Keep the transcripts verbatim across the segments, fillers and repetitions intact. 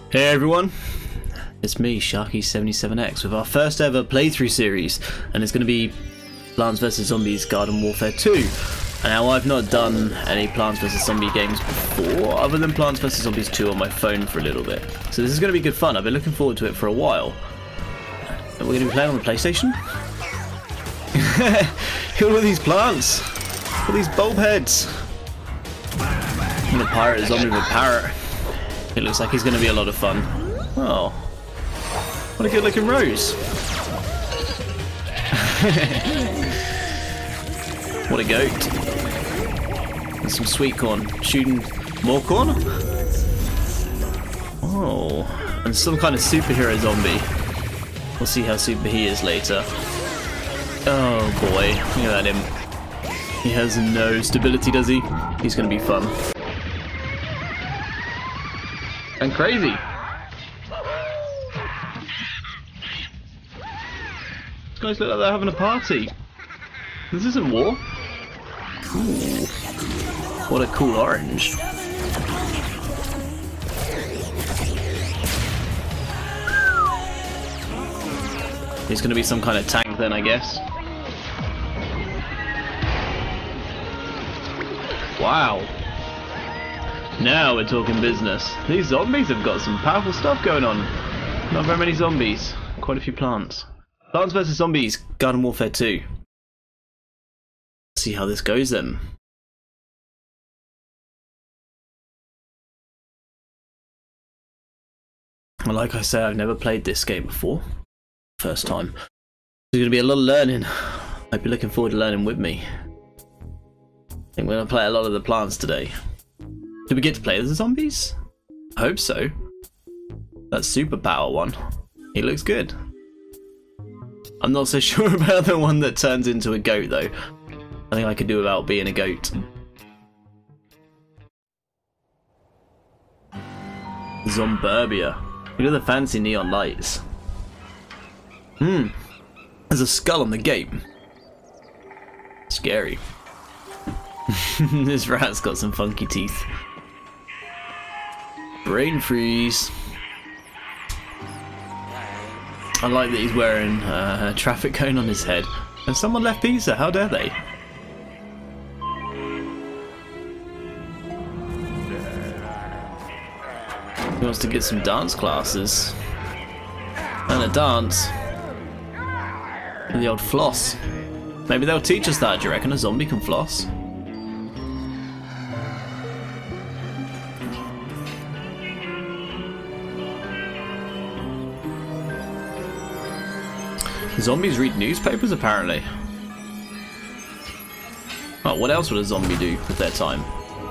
Hey everyone, it's me, Sharky seventy-seven X, with our first ever playthrough series, and it's going to be Plants versus. Zombies Garden Warfare two. And now I've not done any Plants versus. Zombie games before, other than Plants versus. Zombies two on my phone for a little bit. So this is going to be good fun. I've been looking forward to it for a while. And we're going to be playing on the PlayStation. Look at all these plants, all these bulb heads. I'm going to pirate a zombie with a parrot. It looks like he's going to be a lot of fun. Oh, what a good looking rose. What a goat. And some sweet corn. Shooting more corn? Oh, and some kind of superhero zombie. We'll see how super he is later. Oh boy, look at him. He has no stability, does he? He's going to be fun. And crazy. These guys look like they're having a party. This isn't war. Ooh, what a cool orange. He's gonna be some kind of tank then, I guess. Wow. Now we're talking business. These zombies have got some powerful stuff going on. Not very many zombies, quite a few plants. Plants versus. Zombies Garden Warfare two. Let's see how this goes then. Well, like I said, I've never played this game before. First time. There's going to be a lot of learning. I'd be looking forward to learning with me. I think we're going to play a lot of the plants today. Do we get to play as the zombies? I hope so. That superpower one. He looks good. I'm not so sure about the one that turns into a goat though. I think I could do without being a goat. Zomburbia. Look at the fancy neon lights. Hmm. There's a skull on the gate. Scary. This rat's got some funky teeth. Brain freeze. I like that he's wearing uh, a traffic cone on his head. And someone left pizza, how dare they? He wants to get some dance classes. And a dance. And the old floss. Maybe they'll teach us that, do you reckon a zombie can floss? Zombies read newspapers, apparently. Oh, what else would a zombie do with their time?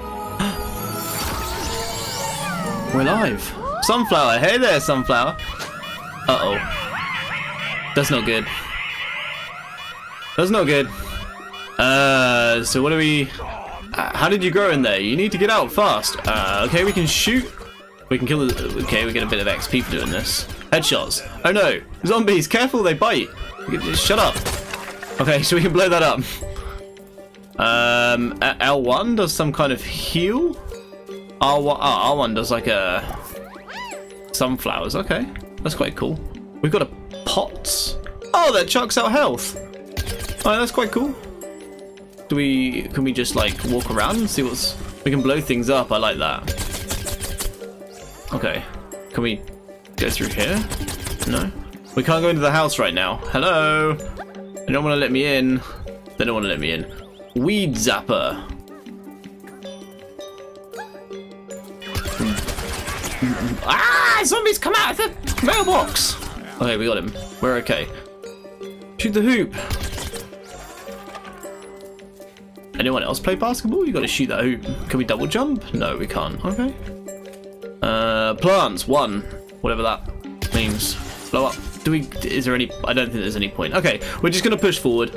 We're live! Sunflower! Hey there, Sunflower! Uh-oh. That's not good. That's not good. Uh, so what do we... Uh, how did you grow in there? You need to get out fast. Uh, okay, we can shoot. We can kill the... Okay, we get a bit of X P for doing this. Headshots. Oh no! Zombies! Careful, they bite! Just shut up! Okay, so we can blow that up. Um, L one does some kind of heal? R one, oh, R one does like a... sunflowers, okay. That's quite cool. We've got a pot. Oh, that chucks out health! Oh, that's quite cool. Do we... can we just like walk around and see what's... We can blow things up, I like that. Okay. Can we... go through here? No? We can't go into the house right now. Hello? They don't want to let me in. They don't want to let me in. Weed zapper. Ah! Zombies come out of the mailbox! Okay, we got him. We're okay. Shoot the hoop. Anyone else play basketball? You gotta shoot that hoop. Can we double jump? No, we can't. Okay. Uh, plants. One. Whatever that means. Blow up. Do we... is there any... I don't think there's any point. Okay, we're just going to push forward.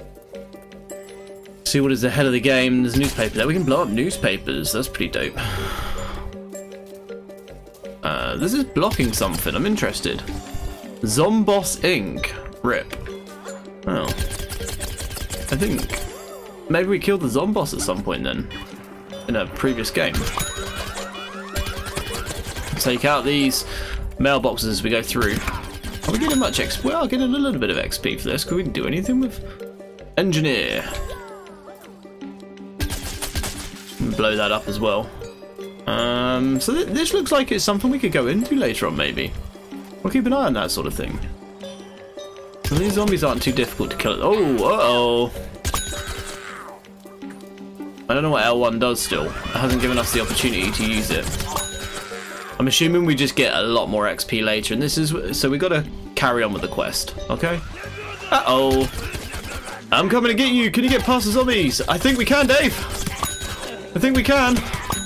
See what is ahead of the game. There's a newspaper there. We can blow up newspapers. That's pretty dope. Uh, this is blocking something. I'm interested. Zomboss Incorporated. Rip. Oh. I think... maybe we killed the Zomboss at some point then. In a previous game. Take out these mailboxes as we go through. Are we getting much X P? Well, getting a little bit of X P for this. Could we do anything with engineer? Blow that up as well. Um, so th this looks like it's something we could go into later on, maybe. We'll keep an eye on that sort of thing. Well, these zombies aren't too difficult to kill. Oh, uh-oh. I don't know what L one does still. It hasn't given us the opportunity to use it. I'm assuming we just get a lot more X P later, and this is... So we got to carry on with the quest, okay? Uh-oh. I'm coming to get you. Can you get past the zombies? I think we can, Dave. I think we can.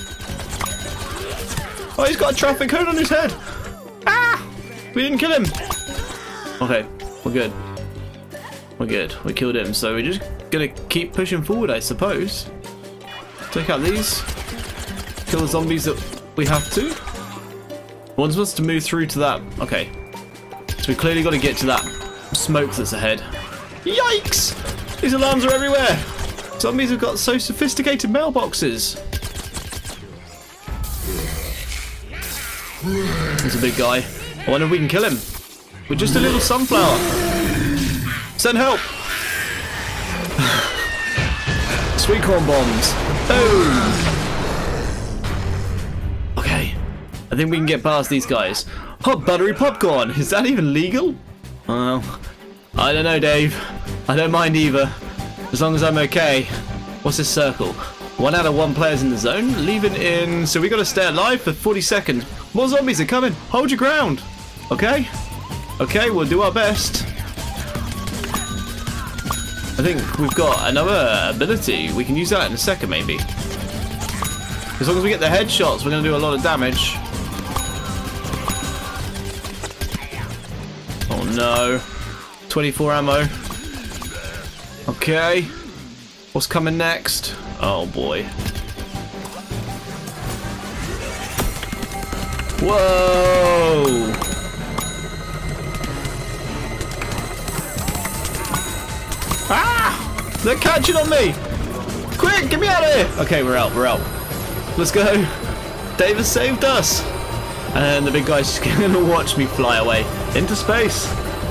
Oh, he's got a traffic cone on his head. Ah! We didn't kill him. Okay, we're good. We're good. We killed him, so we're just gonna keep pushing forward, I suppose. Take out these. Kill the zombies that we have to. One wants to move through to that. Okay. So we clearly got to get to that smoke that's ahead. Yikes! These alarms are everywhere. Zombies have got so sophisticated mailboxes. He's a big guy. I wonder if we can kill him. With just a little sunflower. Send help! Sweet corn bombs. Boom! Okay. I think we can get past these guys. Hot buttery popcorn. Is that even legal? Well, I don't know, Dave. I don't mind either. As long as I'm okay. What's this circle? One out of one players in the zone. Leaving in... So we got to stay alive for forty seconds. More zombies are coming. Hold your ground. Okay? Okay, we'll do our best. I think we've got another ability. We can use that in a second, maybe. As long as we get the headshots, we're going to do a lot of damage. Oh no. twenty-four ammo. Okay. What's coming next? Oh boy. Whoa! Ah! They're catching on me! Quick, get me out of here! Okay, we're out, we're out. Let's go. Dave has saved us. And the big guy's just gonna watch me fly away into space.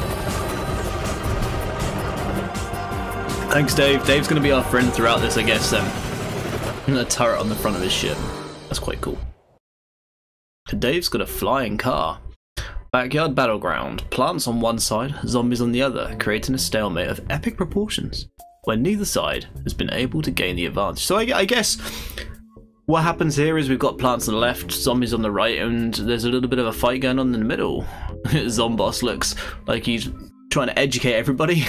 Thanks, Dave. Dave's gonna be our friend throughout this, I guess, then. And a turret on the front of his ship. That's quite cool. Dave's got a flying car. Backyard battleground. Plants on one side, zombies on the other, creating a stalemate of epic proportions, where neither side has been able to gain the advantage. So I, I guess what happens here is we've got plants on the left, zombies on the right, and there's a little bit of a fight going on in the middle. Zomboss looks like he's trying to educate everybody.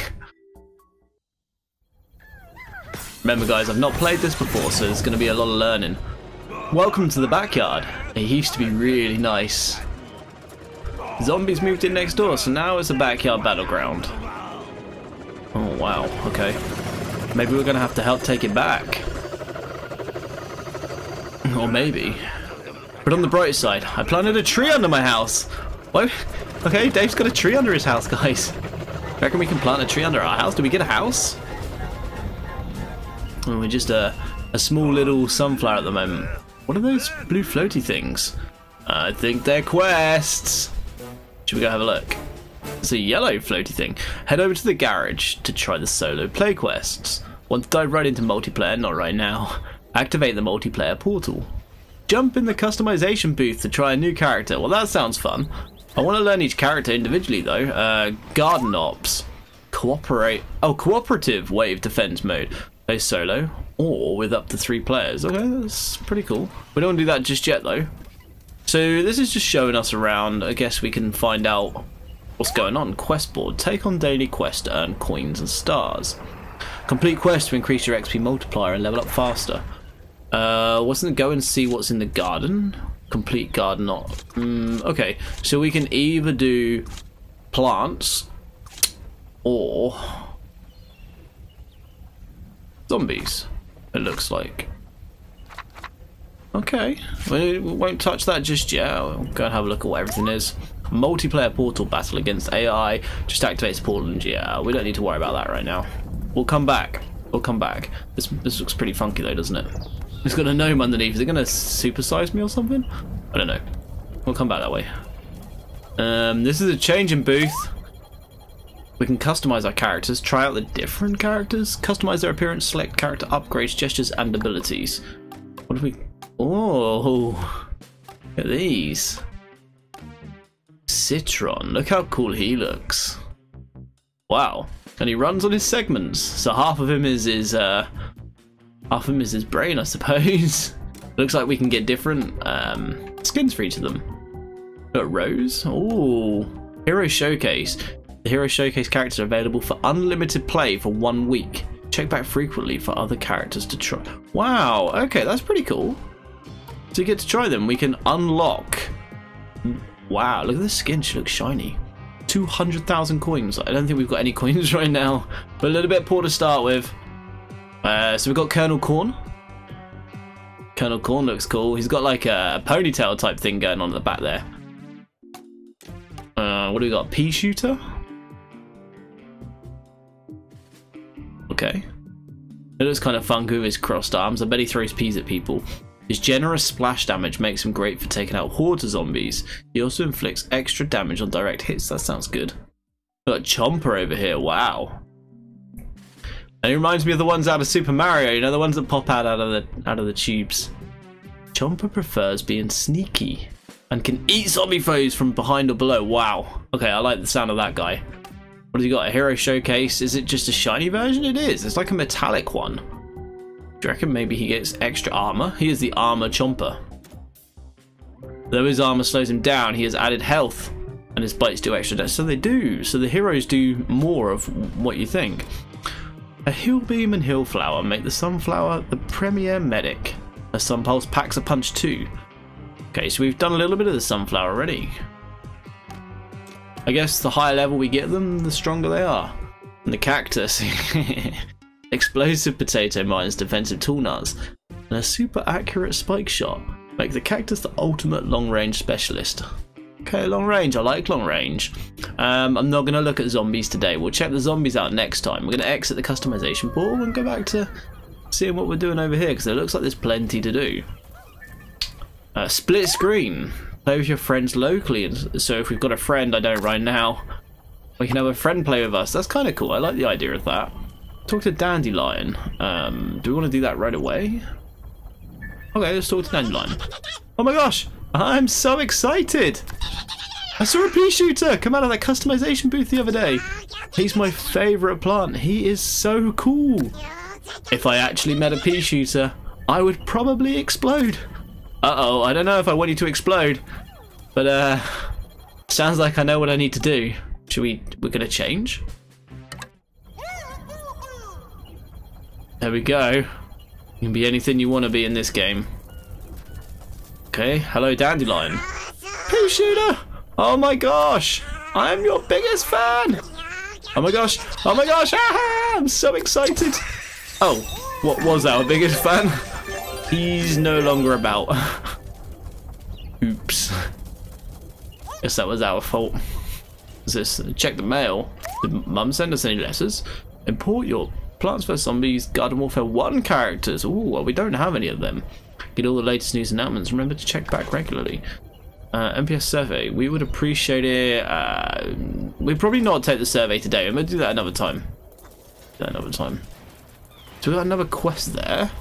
Remember, guys, I've not played this before, so there's going to be a lot of learning. Welcome to the backyard. It used to be really nice. Zombies moved in next door, so now it's a backyard battleground. Oh wow, okay. Maybe we're gonna have to help take it back. Or maybe. But on the bright side, I planted a tree under my house. What? Okay, Dave's got a tree under his house, guys. Reckon we can plant a tree under our house? Do we get a house? Oh, we're just a, a small little sunflower at the moment. What are those blue floaty things? I think they're quests. Should we go have a look? It's a yellow floaty thing. Head over to the garage to try the solo play quests. Want to dive right into multiplayer? Not right now. Activate the multiplayer portal. Jump in the customization booth to try a new character. Well, that sounds fun. I want to learn each character individually though. Uh, garden ops. Cooperate. Oh, cooperative wave defense mode. Play solo or with up to three players. Okay, that's pretty cool. We don't want to do that just yet though. So this is just showing us around. I guess we can find out what's going on. Quest board. Take on daily quest to earn coins and stars. Complete quest to increase your X P multiplier and level up faster. Uh, wasn't it go and see what's in the garden? Complete garden not. Mm, okay, so we can either do plants or zombies, it looks like. Okay, we won't touch that just yet. I'll go and have a look at what everything is. Multiplayer portal battle against A I. Just activates the portal and yeah, we don't need to worry about that right now. We'll come back. We'll come back. This this looks pretty funky though, doesn't it? It's got a gnome underneath. Is it going to supersize me or something? I don't know. We'll come back that way. Um, this is a changing booth. We can customize our characters, try out the different characters, customize their appearance, select character upgrades, gestures, and abilities. What do we... Oh, look at these. Citron, look how cool he looks. Wow, and he runs on his segments. So half of him is his, uh, half of him is his brain, I suppose. Looks like we can get different um, skins for each of them. Got Rose. Oh, Hero Showcase. The Hero Showcase characters are available for unlimited play for one week. Check back frequently for other characters to try. Wow, okay, that's pretty cool. So you get to try them. We can unlock. Wow, look at this skin. She looks shiny. two hundred thousand coins. I don't think we've got any coins right now. But a little bit poor to start with. Uh, so we've got Colonel Corn. Colonel Corn looks cool. He's got like a ponytail type thing going on at the back there. Uh, what do we got? Pea Shooter? Okay. It looks kind of funky with his crossed arms. I bet he throws peas at people. His generous splash damage makes him great for taking out hordes of zombies. He also inflicts extra damage on direct hits. That sounds good. Got Chomper over here. Wow. And he reminds me of the ones out of Super Mario. You know, the ones that pop out out of the out of the tubes. Chomper prefers being sneaky and can eat zombie foes from behind or below. Wow. Okay, I like the sound of that guy. What has he got? A Hero Showcase. Is it just a shiny version? It is. It's like a metallic one. Do you reckon maybe he gets extra armor? He is the Armor Chomper. Though his armor slows him down, he has added health, and his bites do extra damage. So they do. So the heroes do more of what you think. A Heal Beam and Heal Flower make the Sunflower the premier medic. A Sun Pulse packs a punch too. Okay, so we've done a little bit of the Sunflower already. I guess the higher level we get them, the stronger they are. And the Cactus. Explosive Potato Mines, defensive tool nuts, and a super accurate spike shot make the Cactus the ultimate long range specialist. Okay, long range. I like long range. Um, I'm not going to look at zombies today. We'll check the zombies out next time. We're going to exit the customization portal and go back to seeing what we're doing over here, because it looks like there's plenty to do. Uh, split screen. Play with your friends locally, and so if we've got a friend, I don't right now, we can have a friend play with us. That's kind of cool. I like the idea of that. Talk to Dandelion. Um, do we want to do that right away? Okay, let's talk to Dandelion. Oh my gosh, I'm so excited! I saw a pea shooter come out of that customization booth the other day. He's my favourite plant. He is so cool. If I actually met a pea shooter, I would probably explode. Uh-oh, I don't know if I want you to explode, but uh, sounds like I know what I need to do. Should we, we're gonna change? There we go. You can be anything you want to be in this game. Okay, hello Dandelion. Pea shooter! Oh my gosh! I am your biggest fan! Oh my gosh! Oh my gosh! Ah, I'm so excited! Oh, what was our biggest fan? He's no longer about. Oops. Guess that was our fault. What's this? Check the mail. Did Mum send us any letters? Import your Plants vs Zombies Garden Warfare one characters. Ooh, well, we don't have any of them. Get all the latest news announcements. Remember to check back regularly. Uh, M P S survey. We would appreciate it. Uh, we'd probably not take the survey today. I'm going to do that another time. Do that another time. So we got another quest there.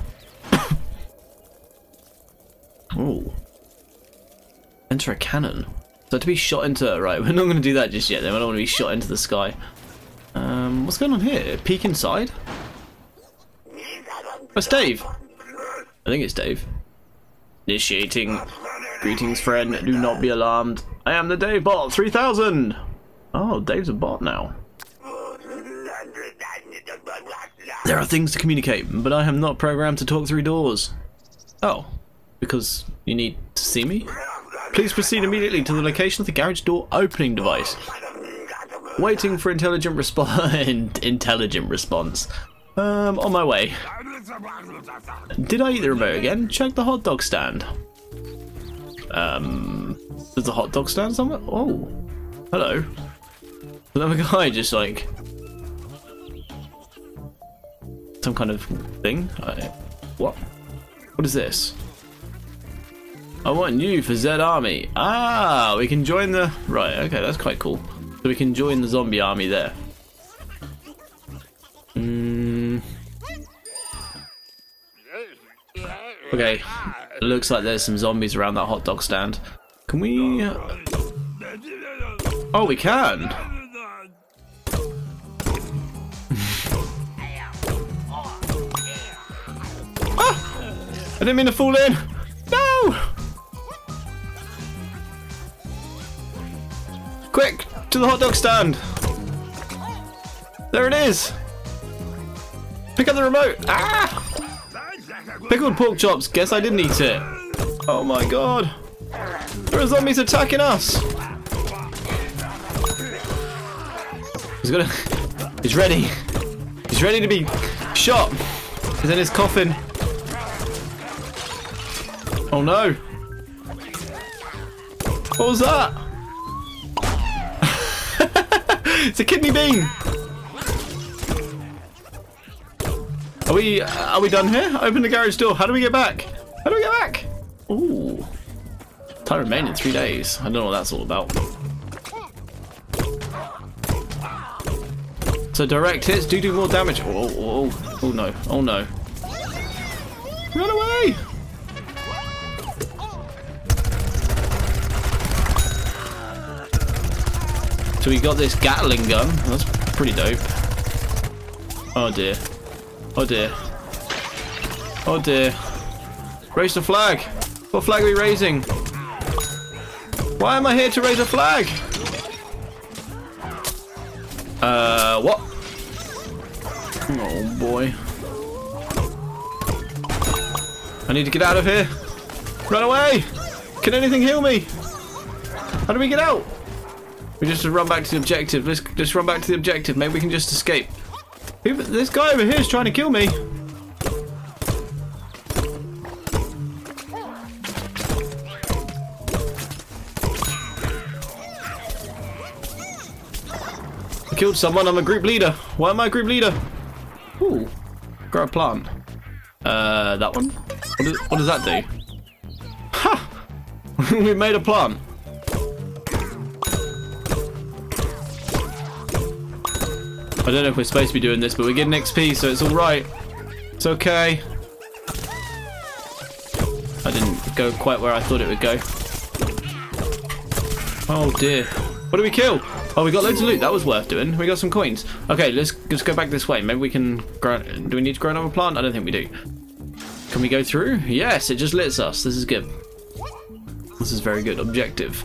Oh. Enter a cannon. So to be shot into... Right, we're not going to do that just yet. Then we don't want to be shot into the sky. Um, what's going on here? Peek inside? Oh, it's Dave. I think it's Dave. Initiating. Greetings, friend. Do not be alarmed. I am the DaveBot three thousand. Oh, Dave's a bot now. There are things to communicate, but I am not programmed to talk through doors. Oh, because you need to see me? Please proceed immediately to the location of the garage door opening device. Waiting for intelligent response. Intelligent response. Um, on my way. Did I eat the remote again? Check the hot dog stand. Um, there's a hot dog stand somewhere? Oh, hello. Another guy just like some kind of thing. I, what? What is this? I want you for Z Army. Ah, we can join the... Right, okay, that's quite cool. So we can join the zombie army there. Mm. Okay, it looks like there's some zombies around that hot dog stand. Can we... Oh, we can! Ah! I didn't mean to fall in! No! Quick! To the hot dog stand! There it is! Pick up the remote! Ah! Pickled pork chops. Guess I didn't eat it. Oh my god. There are zombies attacking us. He's gonna... He's ready. He's ready to be shot. He's in his coffin. Oh no. What was that? It's a kidney bean. Are we are we done here? Open the garage door. How do we get back? How do we get back? Ooh. Time remaining three days. I don't know what that's all about. So direct hits do do more damage. Oh, oh, oh, oh no. Oh no. Run away! So we got this Gatling gun. That's pretty dope. Oh dear. Oh dear. Oh dear. Raise the flag. What flag are we raising? Why am I here to raise a flag? Uh, what? Oh boy. I need to get out of here. Run away! Can anything heal me? How do we get out? We just run back to the objective. Let's just run back to the objective. Maybe we can just escape. This guy over here is trying to kill me. I killed someone. I'm a group leader. Why am I a group leader? Ooh, grow a plant. Uh, that one. What does, what does that do? Ha! We made a plant. I don't know if we're supposed to be doing this, but we're getting X P, so it's alright. It's okay. I didn't go quite where I thought it would go. Oh dear. What did we kill? Oh, we got loads of loot. That was worth doing. We got some coins. Okay, let's just go back this way. Maybe we can grow... Do we need to grow another plant? I don't think we do. Can we go through? Yes, it just lets us. This is good. This is very good. Objective.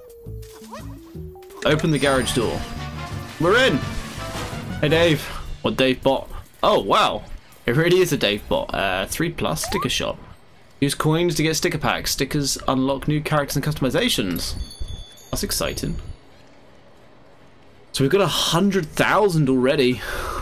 Open the garage door. We're in! Hey Dave, or DaveBot. Oh wow, it really is a DaveBot. Uh, three plus sticker shop. Use coins to get sticker packs. Stickers unlock new characters and customizations. That's exciting. So we've got a hundred thousand already.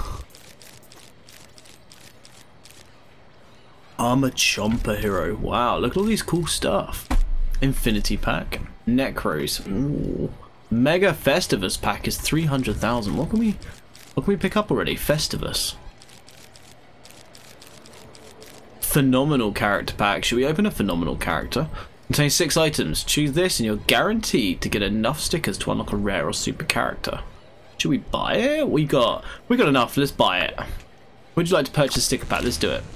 I'm a chomper hero. Wow, look at all these cool stuff. Infinity pack, Necros. Ooh. Mega Festivus pack is three hundred thousand. What can we? What can we pick up already? Festivus. Phenomenal character pack. Should we open a phenomenal character? Contains six items. Choose this and you're guaranteed to get enough stickers to unlock a rare or super character. Should we buy it? We got we got enough. Let's buy it. Would you like to purchase a sticker pack? Let's do it.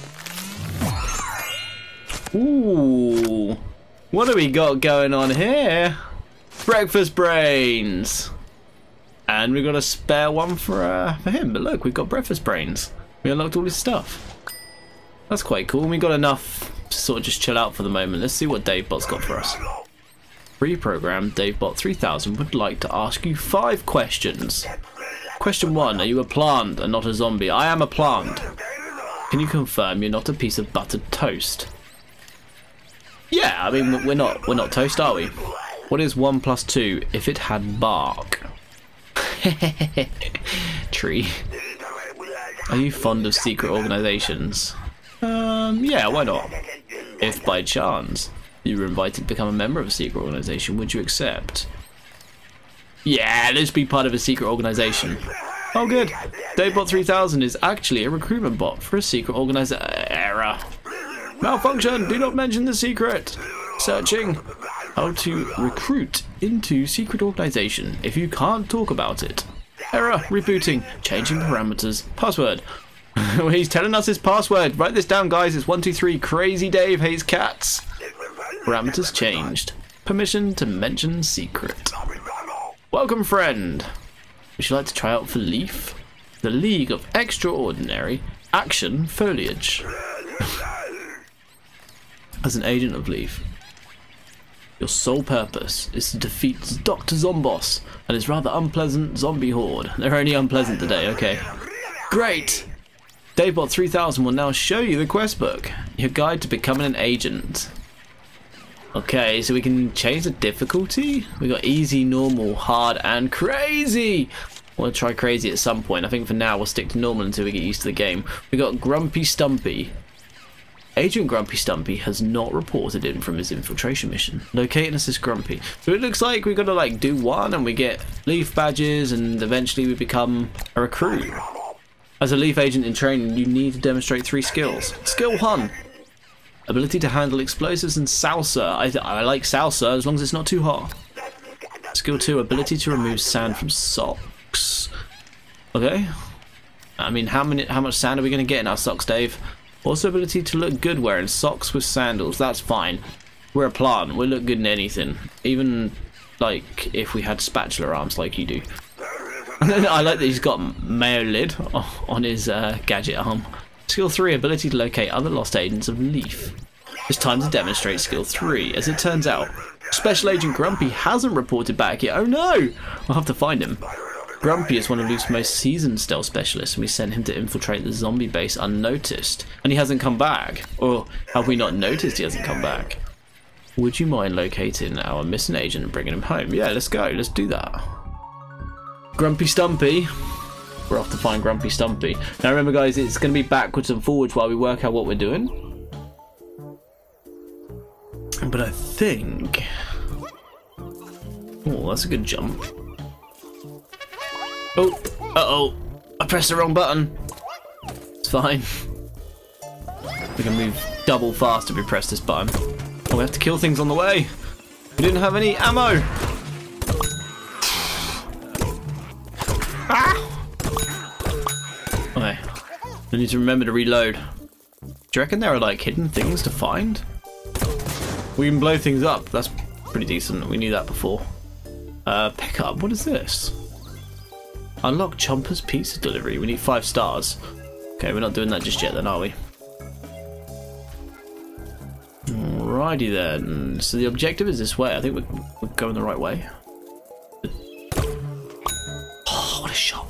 Ooh. What do we got going on here? Breakfast brains. And we got a spare one for uh, for him. But look, we've got breakfast brains. We unlocked all his stuff. That's quite cool. We got enough to sort of just chill out for the moment. Let's see what DaveBot's got for us. Pre-program DaveBot three thousand would like to ask you five questions. Question one: are you a plant and not a zombie? I am a plant. Can you confirm you're not a piece of buttered toast? Yeah, I mean we're not we're not toast, are we? What is one plus two if it had bark? Tree. Are you fond of secret organizations? Um, yeah, why not? If by chance you were invited to become a member of a secret organization, would you accept? Yeah, let's be part of a secret organization. Oh good. DaveBot three thousand is actually a recruitment bot for a secret organization. Error. Malfunction, do not mention the secret. Searching. How to recruit into secret organization if you can't talk about it. Error. Rebooting. Changing parameters. Password. He's telling us his password. Write this down, guys. It's one two three. Crazy Dave hates cats. Parameters changed. Permission to mention secret. Welcome, friend. Would you like to try out for Leaf? The League of Extraordinary Action Foliage. As an agent of Leaf, your sole purpose is to defeat Doctor Zomboss and his rather unpleasant zombie horde. They're only unpleasant today, okay. Great! DaveBot three thousand will now show you the quest book, your guide to becoming an agent. Okay, so we can change the difficulty. We got easy, normal, hard, and crazy. We'll try crazy at some point. I think for now we'll stick to normal until we get used to the game. We got Grumpy Stumpy. Agent Grumpy Stumpy has not reported in from his infiltration mission. Locate and assist Grumpy. So it looks like we've got to like do one and we get Leaf badges and eventually we become a recruit. As a Leaf agent in training, you need to demonstrate three skills. Skill one. Ability to handle explosives and salsa. I, I like salsa as long as it's not too hot. Skill two. Ability to remove sand from socks. Okay. I mean, how many? How much sand are we going to get in our socks, Dave? Also, ability to look good wearing socks with sandals. That's fine. We're a plant. We look good in anything. Even like if we had spatula arms like you do. I like that he's got mayo lid on his uh, gadget arm. Skill three, ability to locate other lost agents of Leaf. It's time to demonstrate skill three. As it turns out, Special Agent Grumpy hasn't reported back yet. Oh no! I'll have to find him. Grumpy is one of Leaf's most seasoned stealth specialists, and we sent him to infiltrate the zombie base unnoticed. And he hasn't come back. Or have we not noticed he hasn't come back? Would you mind locating our missing agent and bringing him home? Yeah, let's go. Let's do that. Grumpy Stumpy. We're off to find Grumpy Stumpy. Now remember, guys, it's going to be backwards and forwards while we work out what we're doing. But I think... Oh, that's a good jump. Oh, uh-oh. I pressed the wrong button. It's fine. We can move double fast if we press this button. Oh, we have to kill things on the way. We didn't have any ammo. Ah! Okay. I need to remember to reload. Do you reckon there are like hidden things to find? We can blow things up. That's pretty decent. We knew that before. Uh, pick up. What is this? Unlock Chomper's pizza delivery. We need five stars. Okay, we're not doing that just yet then, are we? Alrighty then. So the objective is this way. I think we're, we're going the right way. Oh, what a shot.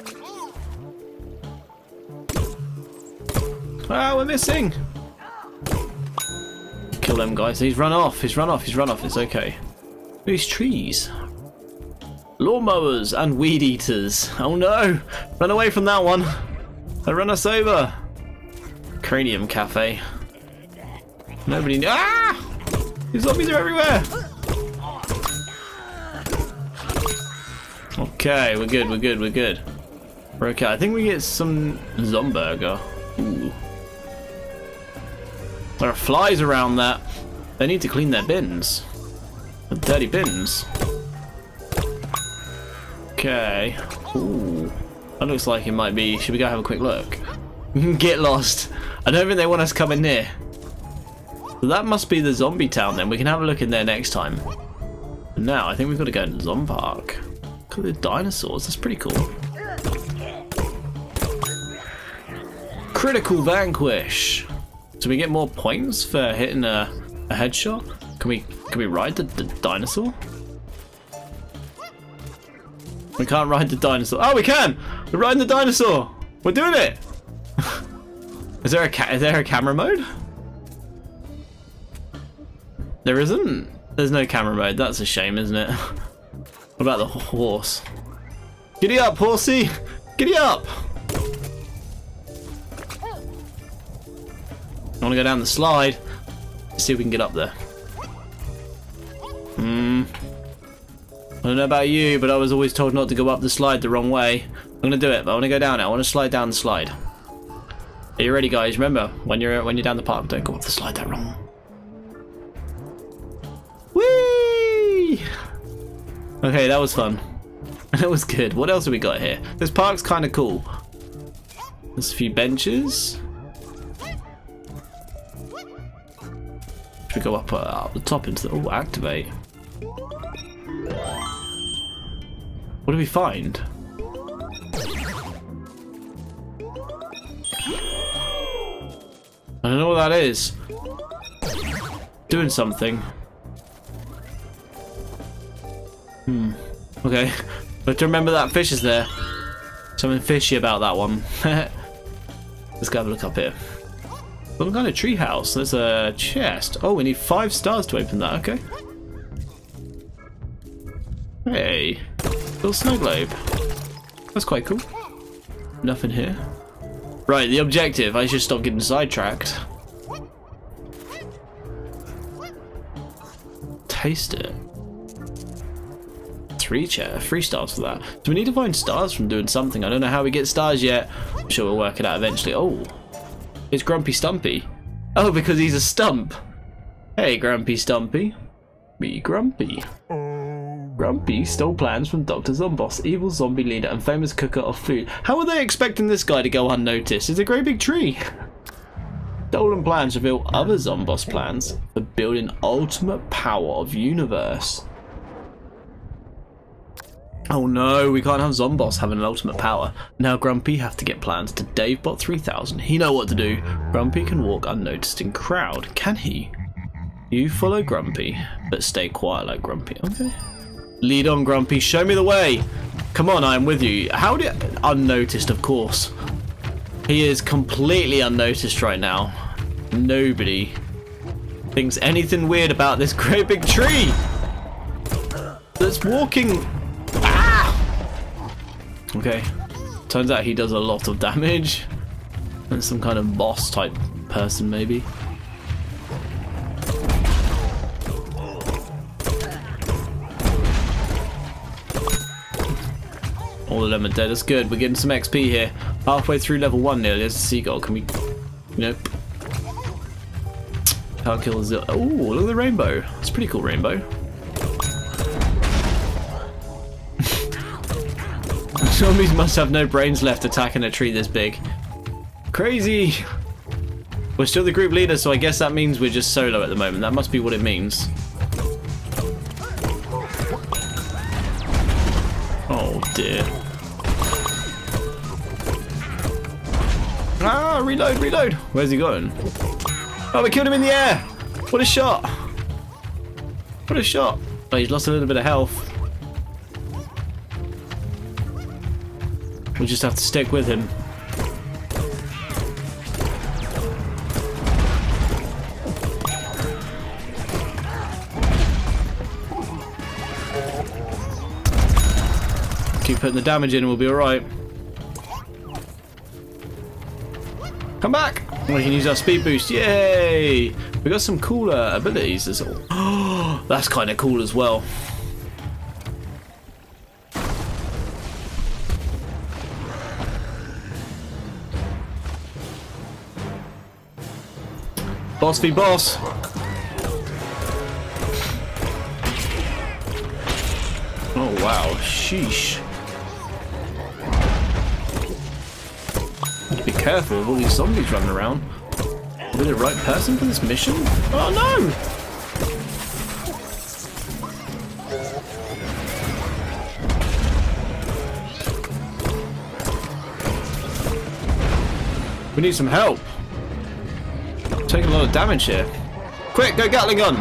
Ah, we're missing. Kill them guys. He's run off. He's run off. He's run off. It's okay. These trees. Lawnmowers and weed eaters. Oh no! Run away from that one. They run us over. Cranium Cafe. Nobody. Ah! These zombies are everywhere. Okay, we're good. We're good. We're good. We're okay. I think we get some Zomburger. Ooh. There are flies around that. They need to clean their bins. The dirty bins. Okay. Ooh. That looks like it might be. Should we go have a quick look? Get lost. I don't think they want us coming near. So that must be the zombie town then. We can have a look in there next time. But now I think we've got to go to the Zom Park. Look at the dinosaurs. That's pretty cool. Critical Vanquish. So we get more points for hitting a, a headshot. Can we can we ride the, the dinosaur? We can't ride the dinosaur. Oh, we can! We're riding the dinosaur. We're doing it. Is there a ca is there a camera mode? There isn't. There's no camera mode. That's a shame, isn't it? What about the horse? Giddy up, horsey! Giddy up! I want to go down the slide. Let's see if we can get up there. Hmm. I don't know about you, but I was always told not to go up the slide the wrong way. I'm gonna do it, but I want to go down it. I want to slide down the slide. Are you ready, guys? Remember, when you're when you're down the park, don't go up the slide that wrong. Okay, that was fun. That was good. What else have we got here? This park's kind of cool. There's a few benches. Should we go up, uh, up the top into the... Oh, activate. What do we find? I don't know what that is. Doing something. Hmm. Okay. But to remember that fish is there. Something fishy about that one. Let's go have a look up here. Some kind of tree house. There's a chest. Oh, we need five stars to open that. Okay. Hey. Little snow globe. That's quite cool. Nothing here. Right, the objective. I should stop getting sidetracked. Taste it. Three chair, three stars for that. So we need to find stars from doing something. I don't know how we get stars yet. I'm sure we'll work it out eventually. Oh, it's Grumpy Stumpy. Oh, because he's a stump. Hey, Grumpy Stumpy. Be grumpy. Grumpy stole plans from Doctor Zomboss, evil zombie leader and famous cooker of food. How are they expecting this guy to go unnoticed? It's a great big tree. Stolen plans reveal other Zomboss plans for building ultimate power of universe. Oh no, we can't have Zomboss having an ultimate power. Now Grumpy have to get plans to DaveBot three thousand. He know what to do. Grumpy can walk unnoticed in crowd. Can he? You follow Grumpy, but stay quiet like Grumpy. Okay. Lead on, Grumpy. Show me the way. Come on, I am with you. How did... Unnoticed, of course. He is completely unnoticed right now. Nobody thinks anything weird about this great big tree that's walking... Okay, turns out he does a lot of damage. And some kind of boss type person, maybe. All of them are dead. That's good. We're getting some X P here. Halfway through level one nearly. There's a seagull. Can we... Nope. Can't kill the zil... Oh, look at the rainbow. It's a pretty cool rainbow. Zombies must have no brains left attacking a tree this big. Crazy! We're still the group leader, so I guess that means we're just solo at the moment. That must be what it means. Oh dear. Ah, reload, reload! Where's he going? Oh, we killed him in the air! What a shot! What a shot! Oh, he's lost a little bit of health. We'll just have to stick with him. Keep putting the damage in and we'll be alright. Come back! We can use our speed boost. Yay! We got some cooler abilities as well. Oh, that's kind of cool as well. Boss v boss. Oh wow, sheesh. Be careful of all these zombies running around. Are we the right person for this mission? Oh no! We need some help. Taking a lot of damage here. Quick, go Gatling gun!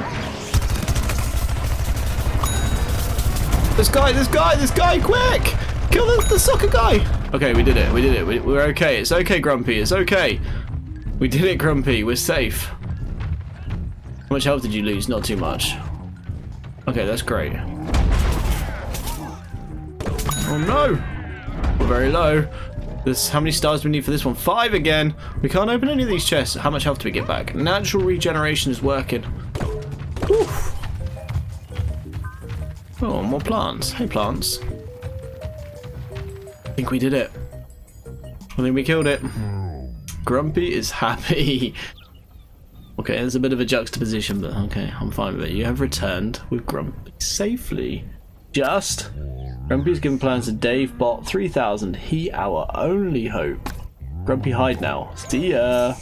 This guy, this guy, this guy, quick! Kill the, the soccer guy! Okay, we did it, we did it, we, we're okay. It's okay, Grumpy, it's okay. We did it, Grumpy, we're safe. How much health did you lose? Not too much. Okay, that's great. Oh no! We're very low. This, how many stars do we need for this one? Five again! We can't open any of these chests. How much health do we get back? Natural regeneration is working. Oof. Oh, more plants. Hey, plants. I think we did it. I think we killed it. Grumpy is happy. Okay, there's a bit of a juxtaposition, but okay, I'm fine with it. You have returned with Grumpy safely. Just. Grumpy's given plans to DaveBot three thousand. He our only hope. Grumpy hide now. See ya.